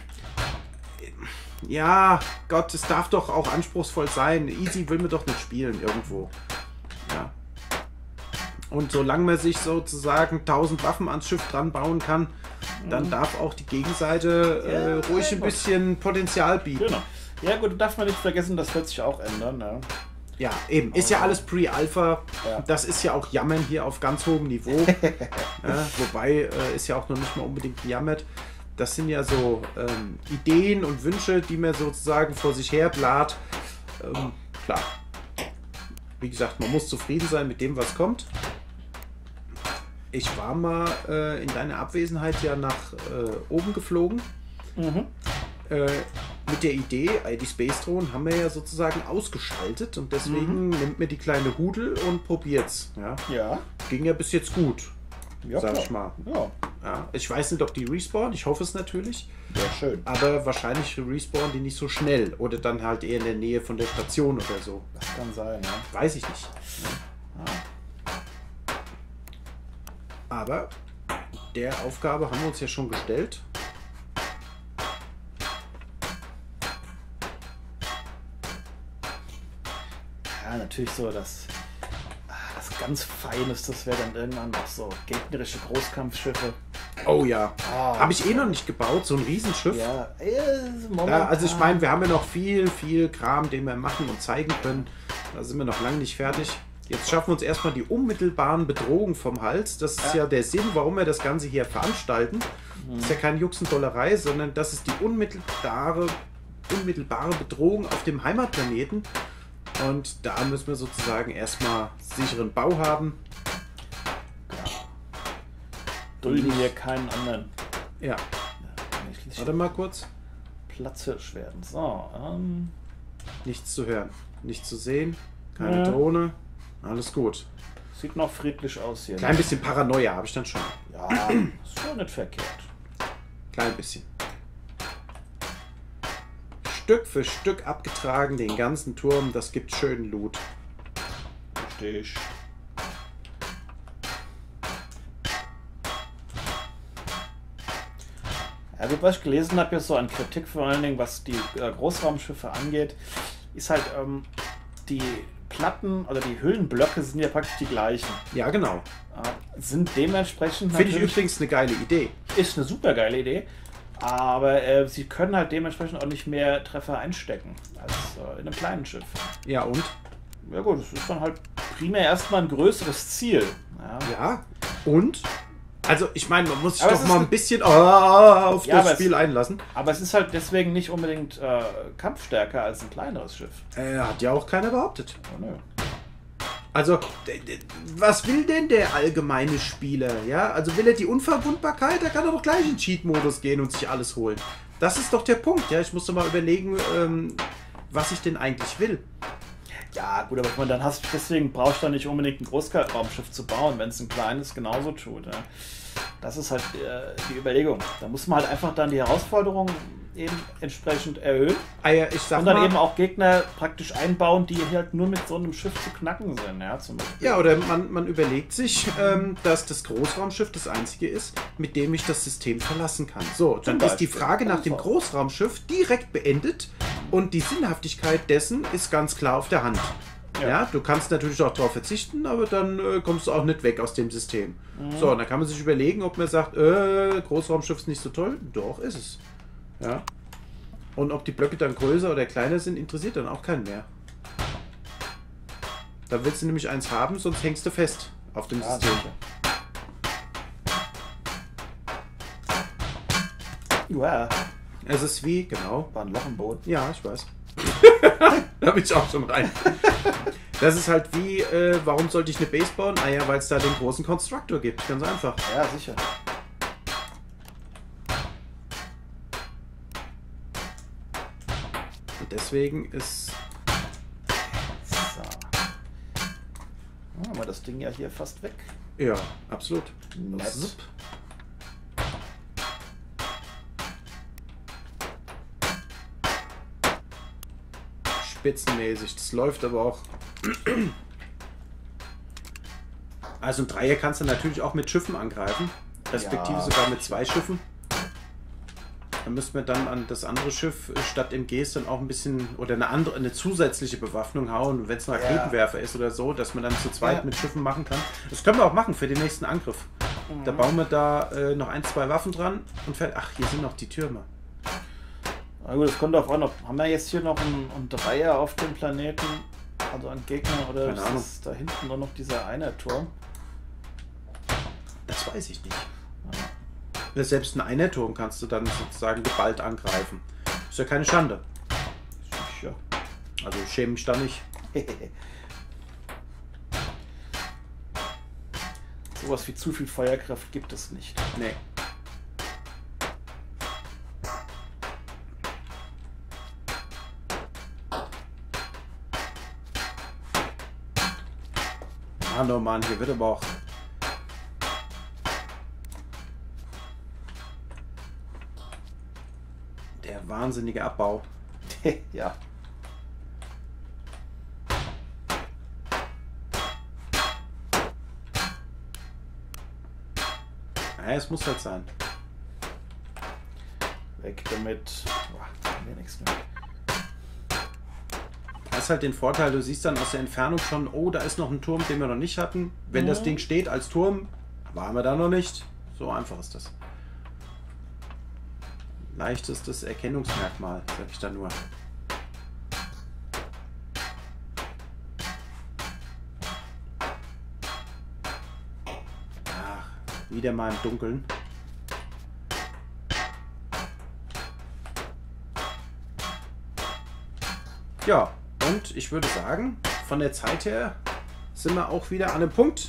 S1: ja, Gott, es darf doch auch anspruchsvoll sein. Easy will man doch nicht spielen irgendwo. Ja. Und solange man sich sozusagen tausend Waffen ans Schiff dran bauen kann, dann darf auch die Gegenseite äh,
S2: Ja,
S1: ruhig ein
S2: gut.
S1: bisschen Potenzial bieten.
S2: Genau. Ja gut, darf man nicht vergessen, das wird sich auch ändern. Ne?
S1: Ja, eben. Ist ja alles Pre-Alpha.
S2: Ja.
S1: Das ist ja auch Jammern hier auf ganz hohem Niveau. Ja, wobei äh, ist ja auch noch nicht mal unbedingt gejammert. Das sind ja so ähm, Ideen und Wünsche, die man sozusagen vor sich her blat. Ähm, klar. Wie gesagt, man muss zufrieden sein mit dem, was kommt. Ich war mal äh, in deiner Abwesenheit ja nach äh, oben geflogen.
S2: Mhm.
S1: Äh, mit der Idee, die Space Drohnen haben wir ja sozusagen ausgeschaltet und deswegen
S2: Mhm.
S1: nimmt mir die kleine Hudel und probiert's. Ja?
S2: Ja.
S1: Ging ja bis jetzt gut,
S2: Ja,
S1: sag
S2: klar.
S1: ich mal.
S2: Ja.
S1: Ja, ich weiß nicht, ob die respawnen, ich hoffe es natürlich,
S2: Sehr schön.
S1: aber wahrscheinlich respawnen die nicht so schnell oder dann halt eher in der Nähe von der Station oder so.
S2: Das kann sein, ja.
S1: Weiß ich nicht. Aber der Aufgabe haben wir uns ja schon gestellt.
S2: Ja, natürlich so, das, das ganz Feines, das wäre dann irgendwann noch so gegnerische Großkampfschiffe.
S1: Oh ja,
S2: Ah,
S1: habe ich eh noch nicht gebaut, so ein Riesenschiff.
S2: Ja, äh, momentan.
S1: Ja, also ich meine, wir haben ja noch viel, viel Kram, den wir machen und zeigen können. Da sind wir noch lange nicht fertig. Jetzt schaffen wir uns erstmal die unmittelbaren Bedrohungen vom Hals. Das ist ja,
S2: Ja.
S1: der Sinn, warum wir das Ganze hier veranstalten. Das ist ja keine Juxendollerei, sondern das ist die unmittelbare, unmittelbare Bedrohung auf dem Heimatplaneten. Und da müssen wir sozusagen erstmal sicheren Bau haben.
S2: Dulden wir keinen anderen.
S1: Ja,
S2: Ja, kann ich
S1: warte mal kurz.
S2: Platzhirsch werden. So, ähm.
S1: Nichts zu hören, nichts zu sehen, keine
S2: Ja.
S1: Drohne. Alles gut.
S2: Sieht noch friedlich aus hier.
S1: Klein bisschen Paranoia habe ich dann schon.
S2: Ja, ist schon nicht verkehrt.
S1: Klein bisschen. Stück für Stück abgetragen, den ganzen Turm. Das gibt schönen Loot.
S2: Richtig. Ja, gut, was ich gelesen habe, jetzt so an Kritik vor allen Dingen, was die äh, Großraumschiffe angeht, ist halt ähm, die Platten oder die Hüllenblöcke sind ja praktisch die gleichen.
S1: Ja, genau.
S2: Äh, sind dementsprechend
S1: Finde ich
S2: natürlich-
S1: übrigens eine geile Idee.
S2: ist eine super geile Idee, aber äh, sie können halt dementsprechend auch nicht mehr Treffer einstecken als äh, in einem kleinen Schiff.
S1: Ja, und?
S2: Ja gut, das ist dann halt primär erstmal ein größeres Ziel. Ja.
S1: Ja, und? Also, ich meine, man muss sich
S2: Aber
S1: doch
S2: es ist
S1: mal
S2: ein-
S1: ein bisschen oh, auf
S2: Ja, aber
S1: das
S2: es-
S1: Spiel einlassen.
S2: Aber es ist halt deswegen nicht unbedingt äh, kampfstärker als ein kleineres Schiff.
S1: Äh, hat ja auch keiner behauptet.
S2: Oh, nö.
S1: Also, d- d- was will denn der allgemeine Spieler? Ja, also will er die Unverwundbarkeit? Da kann er doch gleich in Cheat-Modus gehen und sich alles holen. Das ist doch der Punkt. Ja, ich muss doch mal überlegen, ähm, was ich denn eigentlich will.
S2: Ja gut, aber guck mal, dann hast deswegen brauchst du dann nicht unbedingt ein Großraumschiff zu bauen, wenn es ein kleines genauso tut. Ja. Das ist halt äh, die Überlegung. Da muss man halt einfach dann die Herausforderung eben entsprechend erhöhen.
S1: Ah ja, ich sag
S2: Und dann
S1: mal,
S2: eben auch Gegner praktisch einbauen, die halt nur mit so einem Schiff zu knacken sind, ja, zum Beispiel.
S1: ja, oder man, man überlegt sich, ähm, dass das Großraumschiff das einzige ist, mit dem ich das System verlassen kann. So, dann
S2: Zum
S1: ist die
S2: Beispiel.
S1: Frage nach dem
S2: Also.
S1: Großraumschiff direkt beendet und die Sinnhaftigkeit dessen ist ganz klar auf der Hand. Ja,
S2: Ja.
S1: du kannst natürlich auch darauf verzichten, aber dann äh, kommst du auch nicht weg aus dem System.
S2: Mhm.
S1: So, und dann kann man sich überlegen, ob man sagt, äh, Großraumschiff ist nicht so toll. Doch, ist es. Ja. Und ob die Blöcke dann größer oder kleiner sind, interessiert dann auch keinen mehr. Da willst du nämlich eins haben, sonst hängst du fest auf dem
S2: Ja,
S1: System.
S2: sicher. Ja,
S1: Es ist wie, genau.
S2: war ein Loch im Boden.
S1: Ja, ich weiß. Da bin ich auch schon rein. Das ist halt wie, äh, warum sollte ich eine Base bauen? Ah ja, weil es da den großen Constructor gibt. Ganz einfach.
S2: Ja, sicher.
S1: Und deswegen ist...
S2: So. Dann haben wir das Ding ja hier fast weg.
S1: Ja, absolut.
S2: Nett.
S1: Zup. Spitzenmäßig. Das läuft aber auch. Also ein Dreier kannst du natürlich auch mit Schiffen angreifen. Respektive
S2: Ja.
S1: sogar mit zwei Schiffen. Dann müssen wir dann an das andere Schiff statt M Gs dann auch ein bisschen oder eine andere, eine zusätzliche Bewaffnung hauen, wenn es ein Raketenwerfer ist oder so, dass man dann zu zweit
S2: Ja.
S1: mit Schiffen machen kann. Das können wir auch machen für den nächsten Angriff. Da bauen wir da äh, noch ein, zwei Waffen dran und fertig. Ach, hier sind noch die Türme.
S2: Na gut, das kommt auch noch. Haben wir jetzt hier noch einen, einen Dreier auf dem Planeten? Also einen Gegner oder
S1: Keine
S2: ist
S1: Ahnung.
S2: das da hinten nur noch dieser eine Turm?
S1: Das weiß ich nicht. Ja, selbst einen Einerturm kannst du dann sozusagen geballt angreifen. Ist ja keine Schande.
S2: Sicher.
S1: Also ich schäme mich da nicht.
S2: So, Sowas wie zu viel Feuerkraft gibt es nicht.
S1: Nee. Mann, oh Mann, hier wird aber auch... Der wahnsinnige Abbau.
S2: Ja.
S1: Ja, es muss halt sein.
S2: Weg damit. Boah, haben wir nichts mehr.
S1: Du hast halt den Vorteil, du siehst dann aus der Entfernung schon, oh, da ist noch ein Turm, den wir noch nicht hatten. Wenn
S2: Mhm.
S1: das Ding steht als Turm, waren wir da noch nicht. So einfach ist das. Leichtestes Erkennungsmerkmal, sag ich da nur. Ach, wieder mal im Dunkeln. Ja, und ich würde sagen, von der Zeit her sind wir auch wieder an einem Punkt,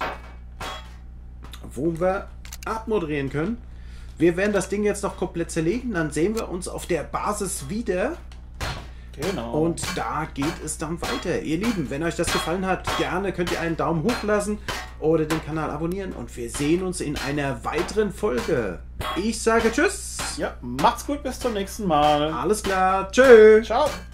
S1: wo wir abmoderieren können. Wir werden das Ding jetzt noch komplett zerlegen, dann sehen wir uns auf der Basis wieder.
S2: Genau.
S1: Und da geht es dann weiter. Ihr Lieben, wenn euch das gefallen hat, gerne könnt ihr einen Daumen hoch lassen oder den Kanal abonnieren und wir sehen uns in einer weiteren Folge. Ich sage Tschüss.
S2: Ja, macht's gut, bis zum nächsten Mal.
S1: Alles klar. Tschüss.
S2: Ciao.